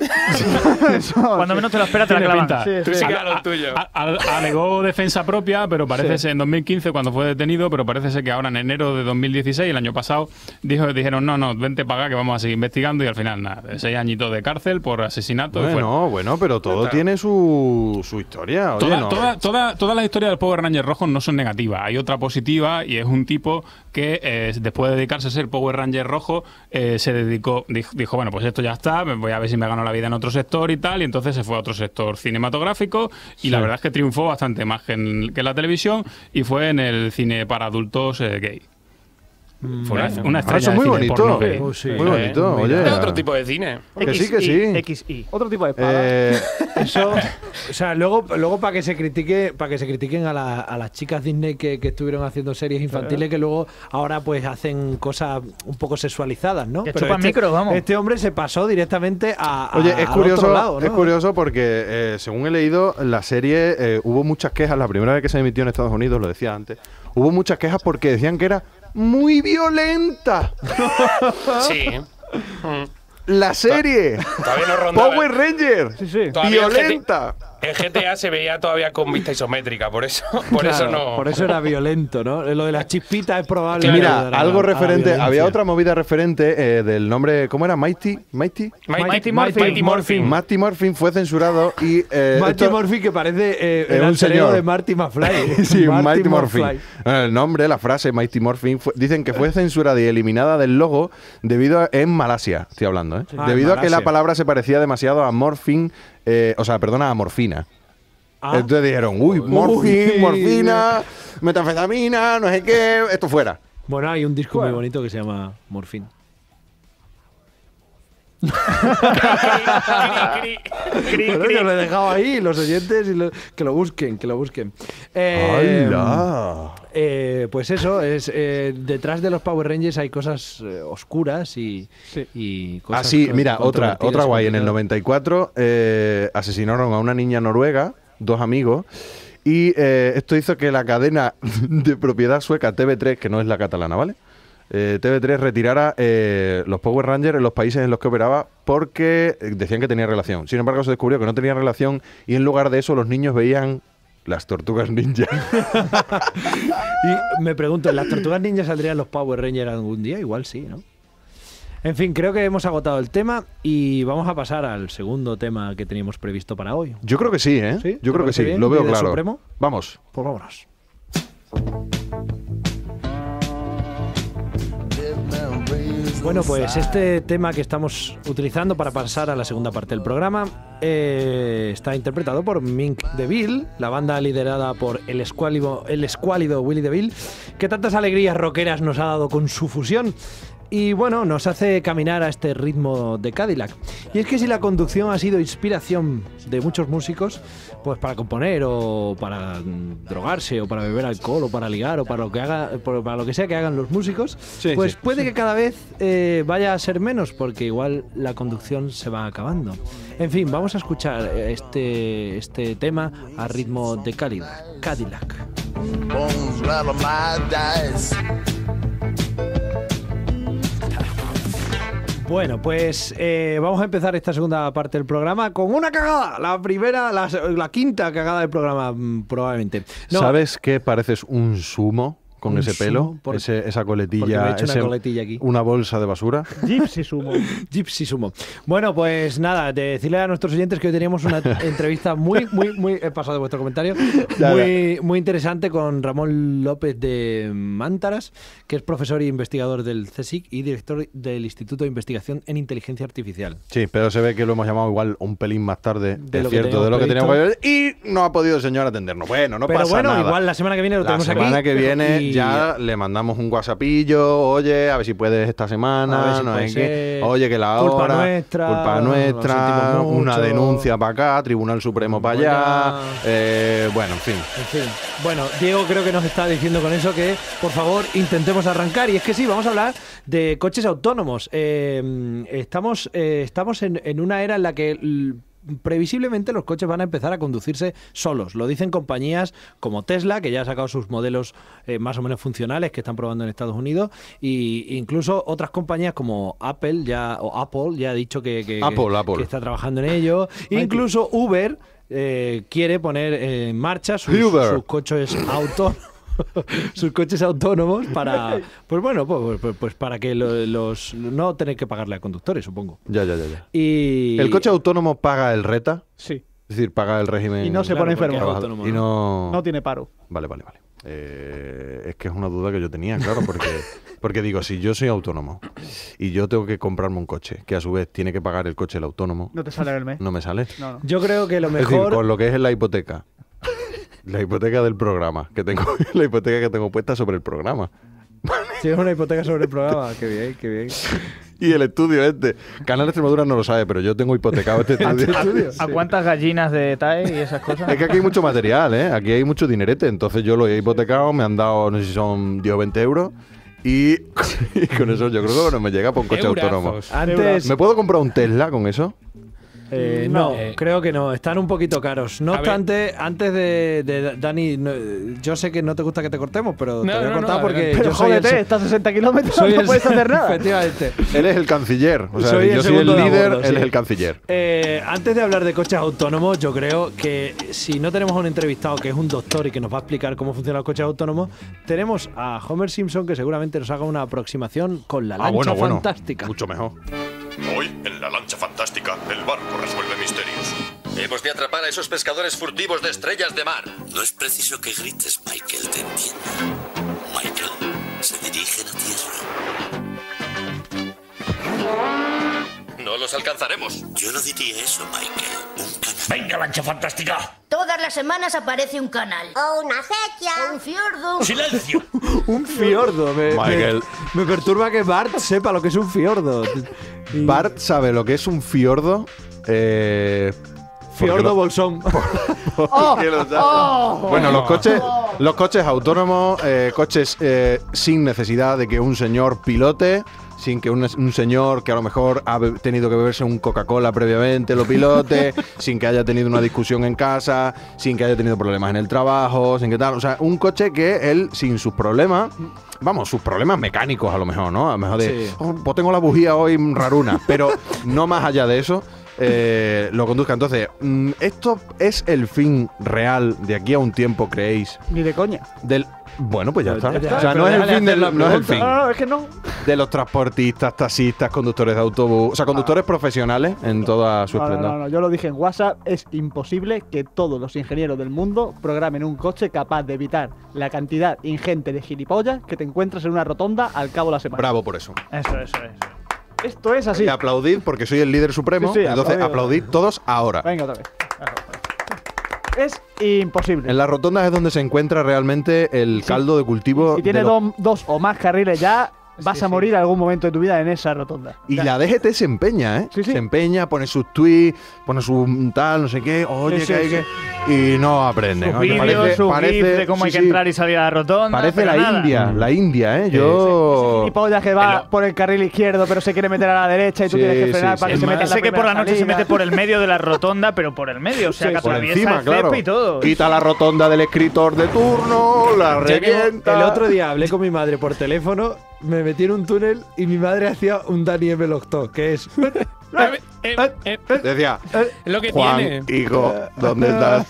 Eso, Cuando sí. menos te lo esperas, te la Tiene clavan. pinta. Sí, Tú sí. sí que a lo tuyo. A- a- alegó defensa propia, pero parece Sí. ser en dos mil quince cuando fue detenido, pero parece ser que ahora en enero de dos mil dieciséis, el año pasado, dijo, dijeron, no, no, vente para acá que vamos a seguir investigando y al final nada, seis añitos de cárcel por asesinato. y fuera. Bueno, bueno, pero todo tiene su, su historia. Oye, Toda- no. toda- toda- todas las historias del Power Ranger rojo no son negativas. Hay otra positiva y es un tipo que eh, después de dedicarse a ser Power Ranger rojo, eh, se dedicó, dijo, dijo, bueno, pues esto ya está, me voy a ver si me gano la vida en otro sector y tal, y entonces se fue a otro sector cinematográfico y la verdad es que triunfó bastante más que en, que en la televisión y fue en el cine para adultos eh, gay. Fue una, una Ah, estrella eso es de muy cine bonito. porno gay. Oh, sí. Muy bonito, Eh, oye. Es otro tipo de cine. Que sí, que sí. X I. Otro tipo de espada. Eh, Eso, o sea, luego, luego para que se critique, para que se critiquen a, la- a las chicas Disney que, que estuvieron haciendo series infantiles, que luego ahora pues hacen cosas un poco sexualizadas, ¿no? Que Pero chupan este, micro, vamos. este hombre se pasó directamente a, a- Oye, es al curioso, otro lado, ¿no? es curioso porque, eh, según he leído, la serie eh, hubo muchas quejas, la primera vez que se emitió en Estados Unidos, lo decía antes, hubo muchas quejas porque decían que era muy violenta Sí. Mm. la serie. Todavía no rondaba. Power Ranger. Sí, sí. Todavía el Violenta. En G T A se veía todavía con vista isométrica, por eso, por Claro, eso no. Por eso era violento, ¿no? Lo de las chispitas es probable. Y que mira, ayudara algo a la referente, había violencia. otra movida referente eh, del nombre, ¿cómo era? Mighty, Mighty. Mighty, Mighty Morphin. Mighty Morphin. Mighty Morphin fue censurado y eh, Marty esto- Morphy, que parece eh, Eh, el un alter ego señor. de Marty McFly. Sí, Mighty Morphin. McFly. Bueno, el nombre, la frase Mighty Morphin, fue- dicen que fue censurada y eliminada del logo debido a, en Malasia, estoy hablando, ¿eh? Ah, debido en a que la Malasia. palabra se parecía demasiado a morphine, eh, o sea, perdona, a morfina. Ah. Entonces dijeron, uy, morfina, morfina, metanfetamina, no sé qué, esto fuera. Bueno, hay un disco muy bonito que se llama Morfín. Bueno, que lo he dejado ahí, los oyentes, y lo- que lo busquen, que lo busquen. Eh, ¡Hala! eh, pues eso, es eh, detrás de los Power Rangers hay cosas eh, oscuras y, y cosas Ah, sí, con- mira, otra, controvertidas, otra guay. En el complicadas. noventa y cuatro eh, asesinaron a una niña noruega, dos amigos, y eh, esto hizo que la cadena de propiedad sueca T V tres, que no es la catalana, ¿vale? Eh, T V tres retirara eh, los Power Rangers en los países en los que operaba porque eh, decían que tenía relación. Sin embargo, se descubrió que no tenía relación y en lugar de eso los niños veían las tortugas ninja. Y me pregunto, ¿en las tortugas ninjas saldrían los Power Rangers algún día? Igual sí, ¿no? En fin, creo que hemos agotado el tema y vamos a pasar al segundo tema que teníamos previsto para hoy. Yo creo que sí, ¿eh? ¿Sí? Yo ¿Te creo que parece sí, bien? lo veo ¿Líder claro. supremo? Vamos. Pues vámonos. Bueno, pues este tema que estamos utilizando para pasar a la segunda parte del programa eh, está interpretado por Mink DeVille, la banda liderada por el escuálido, el escuálido Willy DeVille, que tantas alegrías rockeras nos ha dado con su fusión. y bueno, nos hace caminar a este ritmo de Cadillac. Y es que si la conducción ha sido inspiración de muchos músicos, pues para componer o para mm, drogarse o para beber alcohol o para ligar o para lo que haga, para lo que sea que hagan los músicos, Sí, pues sí, puede sí. que cada vez eh, vaya a ser menos, porque igual la conducción se va acabando. En fin, vamos a escuchar este, este tema a ritmo de Cadillac. Cadillac. Bones rattle my dice. Bueno, pues eh, vamos a empezar esta segunda parte del programa con una cagada. La primera, la, la quinta cagada del programa, mm, probablemente. No, ¿Sabes qué pareces un sumo con ¿Un ese pelo? sumo? Por- Ese, esa porque me coletilla, he hecho una ese- coletilla aquí. una bolsa de basura. Gypsy Sumo. Gypsy Sumo. Bueno, pues nada, de decirle a nuestros oyentes que hoy teníamos una entrevista muy, muy, muy... He pasado de vuestro comentario. Ya, Muy, muy interesante con Ramón López de Mántaras, que es profesor e investigador del C S I C y director del Instituto de Investigación en Inteligencia Artificial. Sí, pero se ve que lo hemos llamado igual un pelín más tarde, De es lo que cierto, de lo que teníamos teníamos que ver, y no ha podido el señor atendernos. Bueno, no Pero pasa bueno, nada. igual la semana que viene lo La tenemos aquí. semana que viene y- ya le mandamos un WhatsAppillo, oye, a ver si puedes esta A semana, ver si no puede es que, ser. oye, que la Culpa hora, nuestra, culpa lo nuestra, sentimos una mucho. denuncia para acá, Tribunal Supremo para allá, Allá. eh, bueno, en fin. En fin. Bueno, Diego creo que nos está diciendo con eso que, por favor, intentemos arrancar. Y es que sí, vamos a hablar de coches autónomos. Eh, estamos eh, estamos en, en una era en la que... l- previsiblemente los coches van a empezar a conducirse solos. Lo dicen compañías como Tesla, que ya ha sacado sus modelos eh, más o menos funcionales que están probando en Estados Unidos, y incluso otras compañías como Apple ya o Apple ya ha dicho que, que- Apple, que- Apple. que está trabajando en ello. Incluso Uber eh, quiere poner en marcha sus, Uber. sus coches autónomos. sus coches autónomos para, pues bueno, pues, pues- pues para que lo- los no tener que pagarle a conductores, supongo. Ya, ya, ya, ya. Y ¿El coche autónomo paga el RETA? Sí. Es decir, paga el régimen... Y no se Claro, pone porque es enfermo. autónomo, Y no... No tiene paro. Vale, vale, vale. Eh, es que es una duda que yo tenía, claro, porque, porque digo, si yo soy autónomo y yo tengo que comprarme un coche, que a su vez tiene que pagar el coche el autónomo, No te sale el mes. no me sale. No, no. yo creo que lo Es decir, mejor con lo que es la hipoteca. La hipoteca del programa, que tengo, la hipoteca que tengo puesta sobre el programa. si es una hipoteca sobre el programa, qué bien, qué bien. Y el estudio este. Canal de Extremadura no lo sabe, pero yo tengo hipotecado este estudio. ¿A cuántas gallinas de T A E y esas cosas? Es que aquí hay mucho material, ¿eh? Aquí hay mucho dinerete. Entonces yo lo he hipotecado, me han dado, no sé si son diez o veinte euros. Y, y con eso yo creo que no me llega por un coche Eurazos. autónomo. Antes ¿Me puedo comprar un Tesla con eso? Eh, no, Eh, creo que no. Están un poquito caros. No a ver. obstante, antes de, de Dani, no, yo sé que no te gusta que te cortemos, pero No, te voy a no, no, cortar porque adelante. Pero yo soy el, jódete, se- estás a sesenta kilómetros, soy no el- puedes hacer nada. Efectivamente. Él es el canciller. O sea, Soy el yo soy el segundo de a líder, bordo, él sí. es el canciller. Eh, antes de hablar de coches autónomos, yo creo que si no tenemos a un entrevistado que es un doctor y que nos va a explicar cómo funcionan los coches autónomos, tenemos a Homer Simpson que seguramente nos haga una aproximación con la Ah, lancha bueno, bueno. fantástica. Mucho mejor. Hoy, en la lancha fantástica, el barco resuelve misterios. Hemos de atrapar a esos pescadores furtivos de estrellas de mar. No es preciso que grites, Michael, te entiendo. Michael, se dirigen a tierra. No los alcanzaremos. Yo no diría eso, Michael. Un canal. ¡Venga, lancha fantástica! Todas las semanas aparece un canal. O una acequia. O un fiordo. ¡Silencio! Un fiordo. Me, Michael. me- me perturba que Bart sepa lo que es un fiordo. Y- Bart sabe lo que es un fiordo. Eh, porque Fiordo lo- Bolsón. porque lo sabe. Bueno, los coches, los coches autónomos, eh, coches eh, sin necesidad de que un señor pilote, sin que un, un señor que a lo mejor ha be- tenido que beberse un Coca-Cola previamente lo pilote, sin que haya tenido una discusión en casa, sin que haya tenido problemas en el trabajo, sin que tal. O sea, un coche que él, sin sus problemas, vamos, sus problemas mecánicos a lo mejor, ¿no? A lo mejor de, Sí. "Oh, pues tengo la bujía hoy raruna, pero no más allá de eso. Eh, lo conduzca. Entonces, mm, ¿esto es el fin real de aquí a un tiempo, creéis? Ni de coña. Del. Bueno, pues ya Pero- está. ya- O sea, pero no es el déjale fin hacer del, la no es el pregunta. fin No, no, es que no. de los transportistas, taxistas, conductores de autobús, o sea, conductores profesionales en toda su No, no, esplendor. no, no, yo lo dije en WhatsApp, es imposible que todos los ingenieros del mundo programen un coche capaz de evitar la cantidad ingente de gilipollas que te encuentras en una rotonda al cabo de la semana. Bravo por eso. Eso, eso, eso. Esto es así. Y aplaudid porque soy el líder supremo. Sí, sí, entonces, aplaudid. aplaudid todos ahora. Venga otra vez. Es imposible. En las rotondas es donde se encuentra realmente el caldo de cultivo. Si tiene de los- dos, dos o más carriles ya, vas Sí, a sí. morir en algún momento de tu vida en esa rotonda. Y la D G T se empeña, ¿eh? Sí, sí. Se empeña, pone sus tweets, pone su tal, no sé qué, oye, Sí, que sí, hay sí. que. Y no aprenden. Sus Oye, vídeos, parece- sus parece- gifs de cómo hay sí, que sí. entrar y salir a la rotonda. Parece pero la nada. India, la India, ¿eh? Yo. Y pollas que va por el carril izquierdo, pero se quiere meter a la derecha y tú Sí, tienes que frenar sí, para sí. que se Es meta en la Sé que por la primera noche se salida. mete por el medio de la rotonda, pero por el medio. O sea, Sí, que por atraviesa Encima, el césped claro. y todo. Quita la rotonda del escritor de turno, la Ya que revienta. el otro día hablé con mi madre por teléfono, me metí en un túnel y mi madre hacía un Dani M. Locto, que es. Eh, eh, eh, Decía, lo que Juan, tiene. hijo, ¿dónde estás?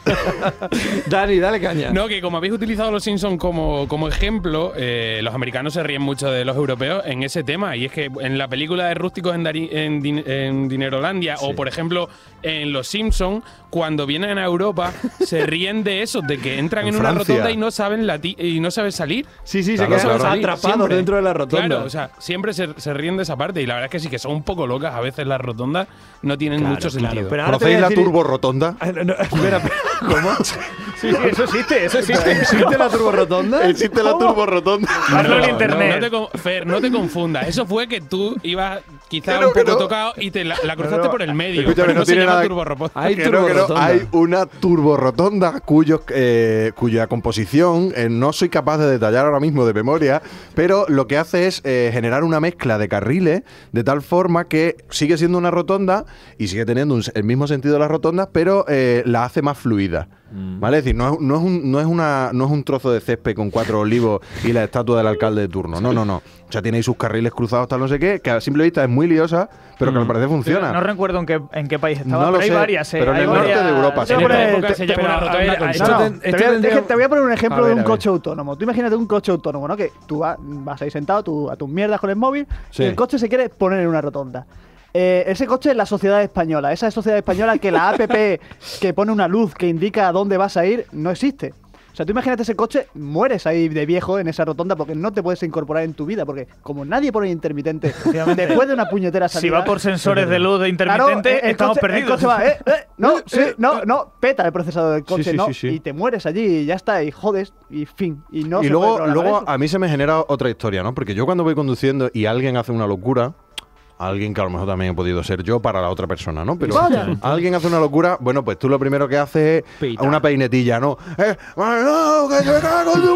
Dani, dale caña. No, que como habéis utilizado los Simpsons como, como ejemplo, eh, los americanos se ríen mucho de los europeos en ese tema. Y es que en la película de Rústicos en, Dari- en, Din- en Dinerolandia, o por ejemplo en Los Simpsons, cuando vienen a Europa, se ríen de eso, de que entran En en, una Francia. rotonda y no saben lati- y no saben salir. Sí, sí, Claro, se quedan claro. atrapados Siempre. dentro de la rotonda. Claro, o sea, siempre se, se ríen de esa parte. Y la verdad es que sí, que son un poco locas a veces las rotondas, no tienen Claro, mucho claro, sentido. pero ahora te voy ¿Conocéis a la decir- turbo rotonda? Ah, no, no, espera, espera, ¿cómo? Sí, sí, eso existe, eso existe. ¿Existe la turbo rotonda? Existe la turbo rotonda. Hazlo en No, internet. no te con- Fer, no te confundas. Eso fue que tú ibas quizá Que no, un que poco no. tocado y te la, la cruzaste No, por el medio. escúchame, pero no no se tiene llama nada que- turborrotonda. Hay Que no, que no, turborrotonda. hay una turborrotonda cuyo, eh, cuya composición eh, no soy capaz de detallar ahora mismo de memoria, pero lo que hace es eh, generar una mezcla de carriles de tal forma que sigue siendo una rotonda y sigue teniendo un- el mismo sentido de las rotondas, pero eh, la hace más fluida. ¿Vale? Es decir, no es, no, es un, no, es una, no es un trozo de césped con cuatro olivos y la estatua del alcalde de turno. No, no, no. O sea, tiene ahí sus carriles cruzados, tal, no sé qué, que a simple vista es muy liosa, pero que al parecer funciona. No recuerdo en qué, en qué país estaba, No lo pero hay sé, varias. eh, pero en hay el norte varias- de Europa, Te sí. voy a En esta poner- época te- se te- llama una pero, a rotonda ver, con hay- esto No, no, ten- te, esto voy a, tendría- deje- te voy a poner un ejemplo A ver, de un a ver. coche autónomo. Tú imagínate un coche autónomo, ¿no? Que tú va- vas ahí sentado tú, a tus mierdas con el móvil Sí. y el coche se quiere poner en una rotonda. Eh, ese coche es la sociedad española. Esa sociedad española que la app que pone una luz que indica a dónde vas a ir no existe. O sea, tú imagínate ese coche, mueres ahí de viejo en esa rotonda porque no te puedes incorporar en tu vida. Porque como nadie pone intermitente después de una puñetera salida. Si va por sensores de luz de Claro, intermitente, el estamos coche- perdidos. El coche va, eh, eh, no, sí, no, no, peta el procesador del coche, sí, no, sí, sí. y te mueres allí y ya está, y jodes, y fin. Y no y se luego, puede programar luego eso. a mí se me genera otra historia, ¿no? Porque yo cuando voy conduciendo y alguien hace una locura, alguien que a lo mejor también he podido ser yo para la otra persona, ¿no? Pero Vaya. alguien hace una locura, bueno, pues tú lo primero que haces es Pita. una peinetilla, ¿no? Eh, no, que se cago en tu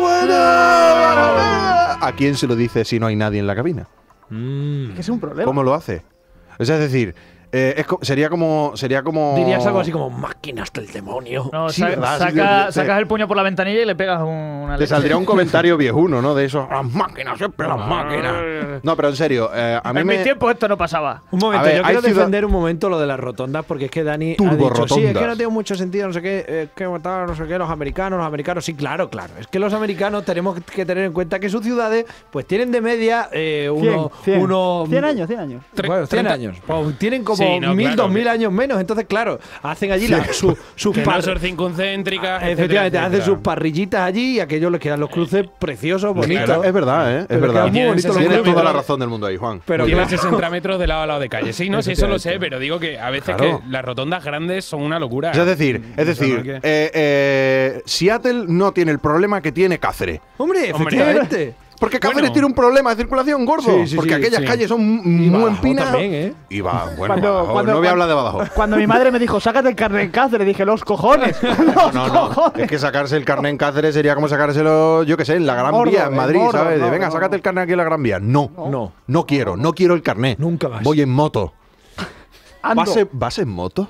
buena. ¿A quién se lo dice si no hay nadie en la cabina? Es que es un problema. ¿Cómo lo hace? O sea, es decir, eh, es co- sería como sería como Dirías algo así como máquinas del demonio. No, Sí, sa- ¿verdad? Sí, saca- sí, sí. sacas el puño por la ventanilla y le pegas un- una Te leche. saldría un comentario viejuno, ¿no? De esos, las máquinas, siempre las máquinas. No, pero en serio, eh, a mí En me... mis tiempos esto no pasaba. Un momento, A ver, yo hay quiero ciudad- defender un momento lo de las rotondas porque es que Dani ha Turbo dicho, sí, es que rotondas. no tiene mucho sentido, no sé qué, eh, que tal, no sé qué, los americanos, los americanos, sí, claro, claro. Es que los americanos tenemos que tener en cuenta que sus ciudades pues tienen de media eh, uno, cien, cien. uno- cien años, cien años. Bueno, cien treinta. años. Pues tienen como Sí, no, mil, claro, dos mil que- años menos. Entonces, claro, hacen allí la- su, sus Que par- no son circuncéntricas. etcétera, Efectivamente, hacen etcétera. sus parrillitas allí y a aquellos les quedan los cruces preciosos, bonitos. Claro, es verdad, ¿eh? Es Pero verdad. quedan muy Tienen bonitos los sesenta Tienes cruces. toda la metros. razón del mundo ahí, Juan. Pero Tiene claro. sesenta metros de lado a lado de calle. Sí, no, sí, eso lo sé, pero digo que a veces Claro. que las rotondas grandes son una locura. Es decir, es Eso no decir, hay que- eh, eh, Seattle no tiene el problema que tiene Cáceres. Hombre, Hombre. efectivamente. Porque Cáceres Bueno. tiene un problema de circulación gordo. Sí, sí, porque sí, aquellas sí. calles son Y muy Badajoz empinas. también, ¿eh? Y va, bueno, Cuando- Badajoz. cuando- no voy a cuando- hablar de Badajoz. Cuando mi madre me dijo, sácate el carnet en Cáceres, dije, los cojones. los No, no, cojones. es que sacarse el carnet en Cáceres sería como sacárselo, yo qué sé, en la Gran Mordo, Vía, en en Madrid, Mordo, ¿sabes? De, no, venga, no, sácate no. el carnet aquí en la Gran Vía. No, No. no quiero, no quiero el carnet. Nunca más. Voy en moto. Ando. ¿Vas en, vas en moto?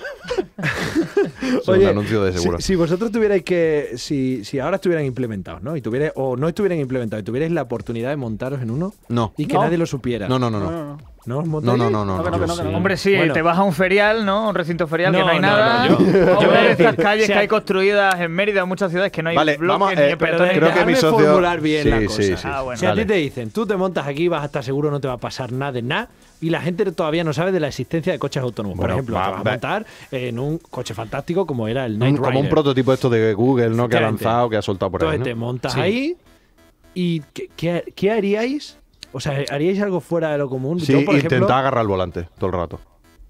Es un Oye, anuncio de seguro. Si, si vosotros tuvierais que. Si, si ahora estuvieran implementados, ¿no? Y tuvierais, o no estuvieran implementados y tuvierais la oportunidad de montaros en uno No. y que No. nadie lo supiera. No, no, no, No, no. no, no. ¿No os No, montáis? no, no, no. No, que no, yo que no, que sí. no. Hombre, sí, Bueno. te vas a un ferial, ¿no? Un recinto ferial que No, no hay no, nada. no, yo- O yo una voy a de decir, estas calles o sea, que hay construidas en Mérida, en muchas ciudades que no hay Vale, bloques vamos, ni eh, peatones. creo que mi Dejadme socio- formular bien Sí, la cosa. sí, sí. Ah, bueno. Si a ti Dale. te dicen, tú te montas aquí, vas a estar seguro, no te va a pasar nada de nada, y la gente todavía no sabe de la existencia de coches autónomos. Por Bueno, ejemplo, va- te vas a va- montar en un coche fantástico como era el Un- Knight como un Rider. prototipo esto de Google, ¿no? Que ha Efectivamente. lanzado, que ha soltado por ahí. Entonces ¿no? te montas Sí. ahí y ¿qué, qué, qué haríais? O sea, ¿haríais algo fuera de lo común? Sí, Yo, por intentar ejemplo, agarrar el volante todo el rato.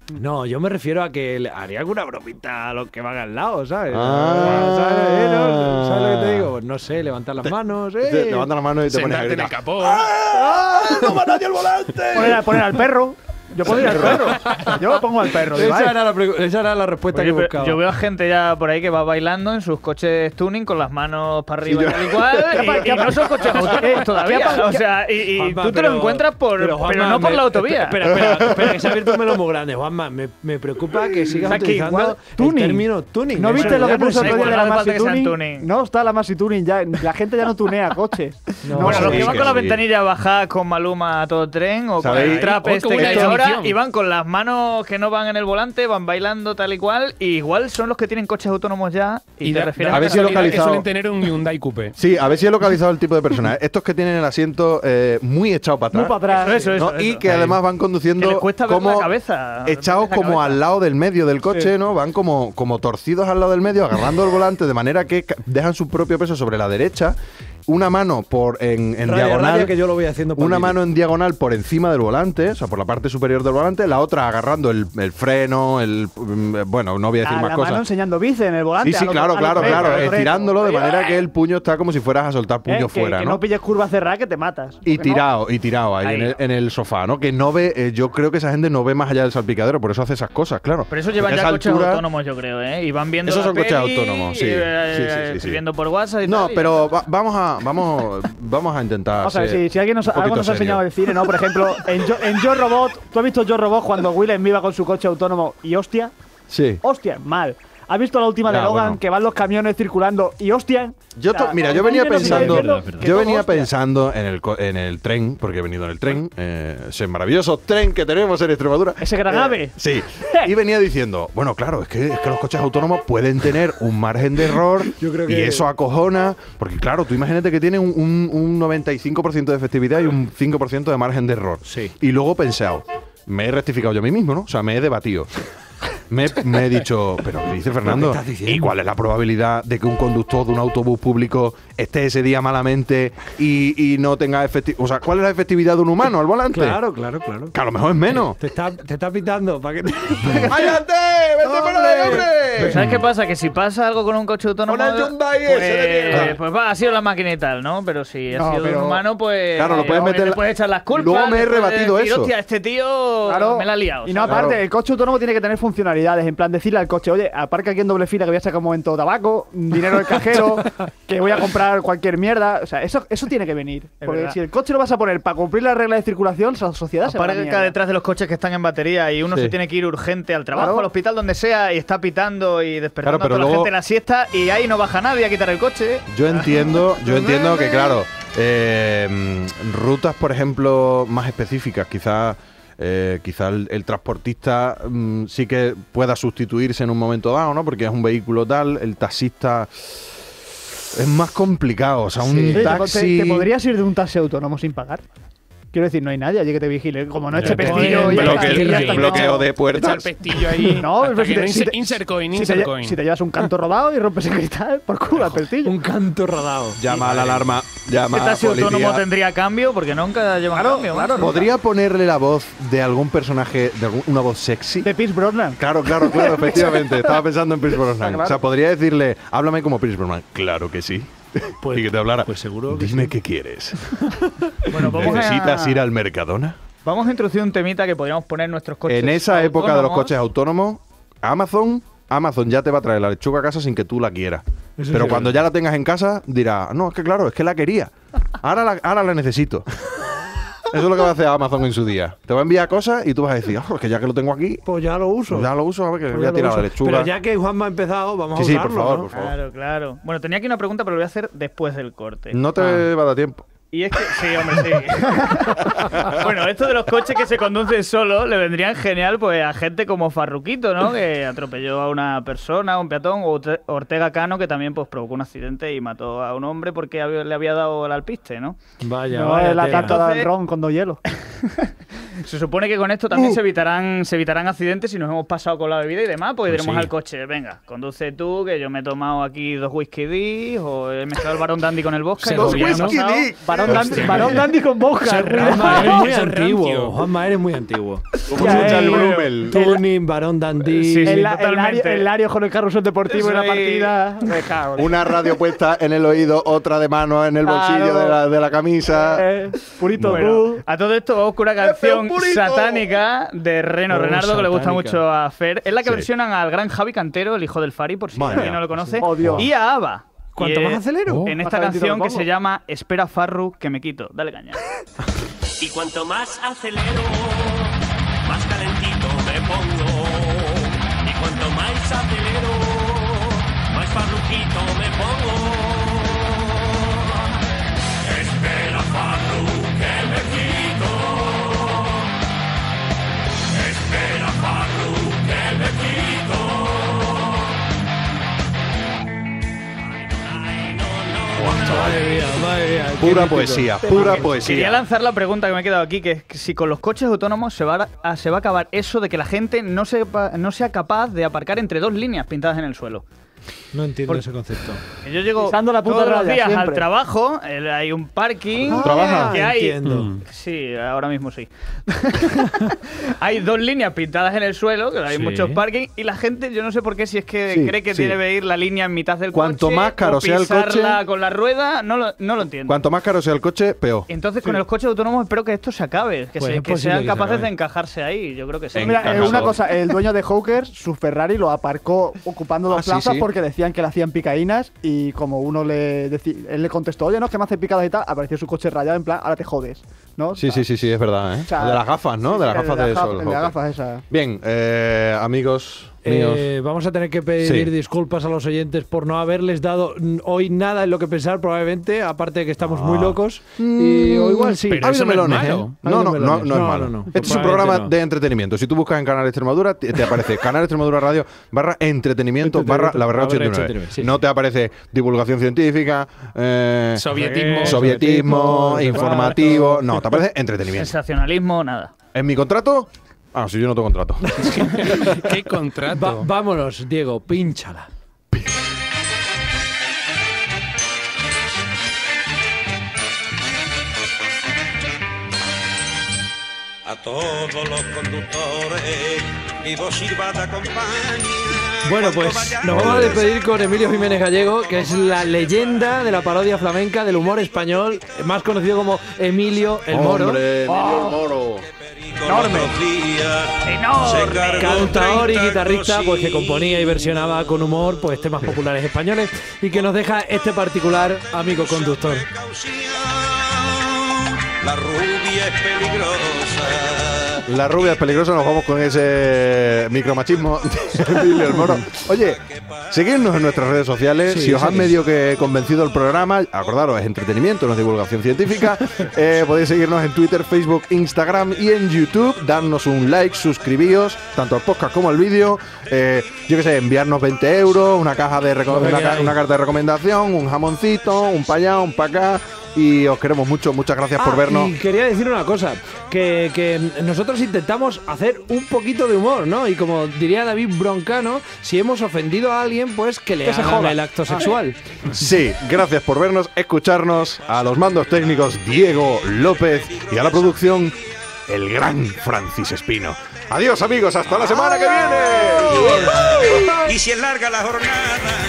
No, yo me refiero a que le haría alguna bromita a los que van al lado, ¿sabes? Ah. ¿Sabes? ¿Eh? ¿No? ¿Sabes lo que te digo? Pues no sé, levantar las manos, ¿eh? Te levanta la mano y te pones a Sentarte en el gritar. capó. ¡Ah! ¡No va nadie al volante! Poner, a- poner al perro. Yo pondría al perro. Yo pongo al perro. digo, Esa "Ay". era, la, pre- esa era la respuesta Oye, que pero buscaba. yo veo a gente ya por ahí que va bailando en sus coches tuning con las manos para arriba Sí, y yo- tal y cual. ¿Qué pa- y, qué y pa- no son coches autónomos todavía. ¿Qué pa- O sea, y, y Juanma, tú te pero- lo encuentras por, pero, Juanma, no por me- la autovía. Espera, espera, espera, que se ha abierto un melón muy grande, Juanma. Me, me preocupa que sigas O sea, que utilizando igual el tuning. término tuning. ¿No Eso viste lo ya que no puso el sé. otro día de la no hace falta Maxi que sean Tuning? tuning. No está la Maxi Tuning ya. La gente ya no tunea coches. No, Bueno, sí, los que sí, van que con la sí. ventanilla bajada con Maluma a todo tren o con ¿Sabéis? el trap Oh, qué este buena que hay ahora definición. y van con las manos que no van en el volante, van bailando tal y cual, y igual son los que tienen coches autónomos ya y, Y te da- refieres da a ver si he casualidad que localizado- suelen tener un Hyundai Coupe. Sí, a ver si he localizado el tipo de personas. Estos que tienen el asiento eh, muy echado para Muy atrás. para atrás. Eso, eso, ¿no? eso. Y que además van Que conduciendo les cuesta ver como la cabeza. echados la como cabeza. al lado del medio del coche, ¿no? Van como, como torcidos al lado del medio, agarrando el volante de manera que ca- dejan su propio peso sobre la derecha, una mano por en, en Raya, diagonal, raya, que yo lo voy haciendo por una vídeo. mano en diagonal por encima del volante, o sea, por la parte superior del volante, la otra agarrando el, el freno, el mm, bueno, no voy a decir A más la cosas. mano enseñando bici en el volante. Sí, sí, a lo- claro, a lo claro, recto, claro, a lo recto. estirándolo de manera que el puño está como si fueras a soltar puño Eh, que- fuera, que ¿no? no pilles curva cerrada que te matas. Y Porque no- tirado, y tirado ahí, Ahí. En, el, en el sofá, ¿no? Que no ve, eh, yo creo que esa gente no ve más allá del salpicadero, por eso hace esas cosas, claro. Pero eso llevan Porque ya a coches esa altura- autónomos, yo creo, ¿eh? Y van viendo Esos la son coches peli, autónomos, sí. eh, Sí, sí, sí, sí. escribiendo por WhatsApp y No, tal, y pero va- vamos a vamos vamos a intentar. Vamos a ver, ser si, si alguien nos, un algo poquito nos ha serio. enseñado del cine, ¿no? Por ejemplo, en Yo, en Yo Robot, ¿tú has visto Yo Robot cuando Will Smith iba con su coche autónomo y hostia? Sí. Hostia, mal. ¿Has visto la última Ya, de Logan bueno. que van los camiones circulando y hostia? Yo O sea, to- mira, yo ¿cómo venía viene, nos está pensando, diciendo que yo todo venía hostia? pensando en el co- en el tren, porque he venido en el tren, eh, ese maravilloso tren que tenemos en Extremadura. Ese gran Eh, ave. Sí. Y venía diciendo, bueno, claro, es que, es que los coches autónomos pueden tener un margen de error Yo creo y que- eso acojona, porque claro, tú imagínate que tiene un, un- un noventa y cinco por ciento de efectividad y un cinco por ciento de margen de error. Sí. Y luego he pensado, me he rectificado yo a mí mismo, ¿no? O sea, me he debatido. Me, me he dicho, pero ¿qué dice Fernando? estás diciendo? ¿Y cuál es la probabilidad de que un conductor de un autobús público esté ese día malamente y, y no tenga efectividad? O sea, ¿cuál es la efectividad de un humano al volante? Claro, claro, claro. Que a lo mejor es menos. Te está, te está pitando para que te... ¡Váyate! ¡Vete por ahí, hombre! Pero ¿sabes qué pasa? Que si pasa algo con un coche autónomo, Con el Hyundai ese de mierda. pues, pues va, ha sido la máquina y tal, ¿no? Pero si ha No, sido pero- un humano, pues Claro, lo puedes eh, meter- le puedes echar las culpas. Luego me he le puedes rebatido decir, eso. Hostia, este tío Claro. me la ha liado. Y no, ¿sabes? aparte, Claro. el coche autónomo tiene que tener funcionalidades. En plan, decirle al coche, oye, aparca aquí en doble fila que voy a sacar un momento tabaco, dinero del cajero, que voy a comprar cualquier mierda. O sea, eso, eso tiene que venir. Porque verdad. si el coche lo vas a poner para cumplir las reglas de circulación, la sociedad se va a la Aparca mierda. detrás de los coches que están en batería y uno Sí. se tiene que ir urgente al trabajo, Claro. al hospital, donde sea, y está pitando y despertando Claro, pero a toda la luego- gente en la siesta y ahí no baja nadie a quitar el coche. Yo entiendo, yo entiendo que, claro, eh, mm, rutas, por ejemplo, más específicas, quizás eh, quizá el, el transportista mm, sí que pueda sustituirse en un momento dado, ¿no? Porque es un vehículo tal, el taxista es más complicado, o sea, un Oye, te- taxi... Te, te podrías ir de un taxi autónomo sin pagar? Quiero decir, no hay nadie allí que te vigile. Como no eche Ya, pestillo un y ya bloque- está, y ya un está. bloqueo de Echa el puertas. pestillo ahí. No, hasta pero si que te- no si inser- te- insert coin, Si te, insert lle- coin. si te llevas un canto rodado y rompes el cristal, por culo, al pestillo. Un canto rodado. Llama a la alarma, llama Este a taxi la policía. autónomo tendría cambio porque nunca lleva Claro, cambio. claro. ¿Podría ponerle la voz de algún personaje, de algún- una voz sexy? De Pierce Brosnan. Claro, claro, claro, efectivamente. Estaba pensando en Pierce Brosnan. Claro. O sea, podría decirle, háblame como Pierce Brosnan. Claro que sí. Pues- y que te hablara. pues seguro que Dime sí. qué quieres. Bueno, vamos ¿Necesitas a, ir al Mercadona? vamos a introducir un temita que podríamos poner en nuestros coches. En esa época de los autónomos. coches autónomos, Amazon, Amazon ya te va a traer la lechuga a casa sin que tú la quieras. Eso Pero sí, cuando es ya la tengas en casa, dirá, no, es que claro, es que la quería. Ahora la, ahora la necesito. Eso es lo que va a hacer Amazon en su día. Te va a enviar cosas y tú vas a decir, oh, es que ya que lo tengo aquí, Pues ya lo uso. pues ya lo uso, a ver que Pues voy ya a lo tirar la uso. lechuga. Pero ya que Juanma ha empezado, vamos Sí, a sí, usarlo, por favor, ¿no? por favor. Claro, claro. Bueno, tenía aquí una pregunta, pero lo voy a hacer después del corte. No te Ah. va a dar tiempo. Y es que, sí, hombre, sí. Bueno, esto de los coches que se conducen solo le vendrían genial pues a gente como Farruquito, ¿no? Que atropelló a una persona, a un peatón, o Orte- Ortega Cano, que también pues provocó un accidente y mató a un hombre porque había- le había dado el alpiste, ¿no? Vaya, No, vaya es la tela. tarta del Entonces- ron con dos hielos. Se supone que con esto también Uh. se evitarán se evitarán accidentes si nos hemos pasado con la bebida y demás, porque Pues diremos sí. al coche, venga, conduce tú, que yo me he tomado aquí dos whisky dis, o he mezclado el Barón Dandy con el vodka. y Dos lo que me ha whisky pasado- dis. Barón Dandy, Hostia. Barón Dandy con vodka. Juanma, eres muy Eso es antiguo. rancio. Juanma, eres muy antiguo. ¿Cómo Ya, se echa el eh, Brummel? Tuning, Barón Dandy. Sí, sí. El, el, totalmente. Lario, el Lario con el carrusel deportivo y la Soy- partida. Me cago. en- Una radio puesta en el oído, otra de mano en el bolsillo Claro. de, la, de la camisa. Eh, purito Bueno, tú. a todo esto vamos con una canción purito! satánica de Reno Oh, Renardo, que le gusta satánica. mucho a Fer. Es la que Sí. versionan al gran Javi Cantero, el hijo del Fari, por si Madre alguien mía. no lo conoce. Oh, Dios. Y a ABBA. ¿Cuánto Y, más eh, acelero? En Más esta calentito canción lo que pongo. se llama Espera Farru, que me quito. Dale caña. Y cuanto más acelero, más calentito me pongo. Y cuanto más acelero, más farruquito me pongo. Espera, Farru, que me quito. Espera, Farru, que me quito. Ay, no, no. Madre mía, madre mía. qué Pura mítico. poesía, pura Quería poesía. lanzar la pregunta que me he quedado aquí, que es que si con los coches autónomos se va a, se va a acabar eso de que la gente no, sepa, no sea capaz de aparcar entre dos líneas pintadas en el suelo. No entiendo Por- ese concepto. Que Yo llego Pisando la puta todos los raya, días al siempre. trabajo, el- hay un parking. ¿Trabaja? Que hay, Entiendo. Sí, ahora mismo sí. Hay dos líneas pintadas en el suelo, que hay Sí. muchos parkings, y la gente, yo no sé por qué, si es que Sí, cree que sí. debe ir la línea en mitad del Cuanto coche. más caro o sea el coche- pisarla con la rueda, no lo, no lo entiendo. Cuanto más caro sea el coche, peor. Entonces, con los coches autónomos espero que esto se acabe, que, Pues se- es que posible sean que se capaces acabe. de encajarse ahí. Yo creo que sí. En- Mira, eh, Encajador. una cosa, el dueño de Hawker, su Ferrari lo aparcó ocupando dos Ah, sí, plazas sí. porque decían que le hacían picaínas y como uno le deci- él le contestó, oye, no, es que me hace picadas y tal, apareció su coche rayado en plan, ahora te jodes, ¿no? Sí, sí, sí, sí, es verdad, ¿eh? O sea, El de las gafas, ¿no? De las el gafas la de gaf- sol. el de ok. las gafas esa. Bien, eh, amigos míos. Eh, vamos a tener que pedir Sí. disculpas a los oyentes por no haberles dado mm, hoy nada en lo que pensar, probablemente, aparte de que estamos muy Ah. locos. Y, o igual sí. Pero Ha habido eso no es melones, malo. ¿eh? Ha No, habido no, no, melones. no es No, malo. no, no. Este es un Probablemente programa no. de entretenimiento. Si tú buscas en Canal Extremadura, te, te aparece Canal Extremadura Radio barra entretenimiento barra la barra barra ochenta y nueve. ochenta y nueve, sí, No sí. te aparece divulgación científica, eh, Sovietismo. sovietismo, no sé informativo. cuánto. No, te aparece entretenimiento. Sensacionalismo, nada. ¿En mi contrato? Ah, si yo no tengo contrato. ¿Qué contrato? Va- vámonos, Diego, pínchala. A todos los conductores, vivo sirva de acompaña. Bueno, pues nos vamos a despedir con Emilio Jiménez Gallego, que es la leyenda de la parodia flamenca del humor español, más conocido como Emilio el Moro. Hombre, Emilio el Moro. Enorme. Enorme. Cantador y guitarrista, pues que componía y versionaba con humor pues temas populares españoles y que nos deja este particular amigo conductor. La rubia es peligrosa. La rubia es peligrosa, nos vamos con ese micromachismo de Emilio el Moro. Oye, seguidnos en nuestras redes sociales. Sí, si os han sí. medio que convencido el programa, acordaros, es entretenimiento, no es divulgación científica. Eh, podéis seguirnos en Twitter, Facebook, Instagram y en YouTube. Darnos un like, suscribíos, tanto al podcast como al vídeo. Eh, yo qué sé, enviarnos veinte euros, una caja de reco- Lo que una, ca- queráis. una carta de recomendación, un jamoncito, un pa' allá, un pa' acá. Y os queremos mucho, muchas gracias por Ah, vernos. Y quería decir una cosa, que, que nosotros intentamos hacer un poquito de humor, ¿no? Y como diría David Broncano, si hemos ofendido a alguien, pues que le Que se hagan joda. el acto sexual. Sí, gracias por vernos, escucharnos, a los mandos técnicos Diego López y a la producción el gran Francis Espino. Adiós amigos, hasta la semana que viene. Y si es larga la jornada.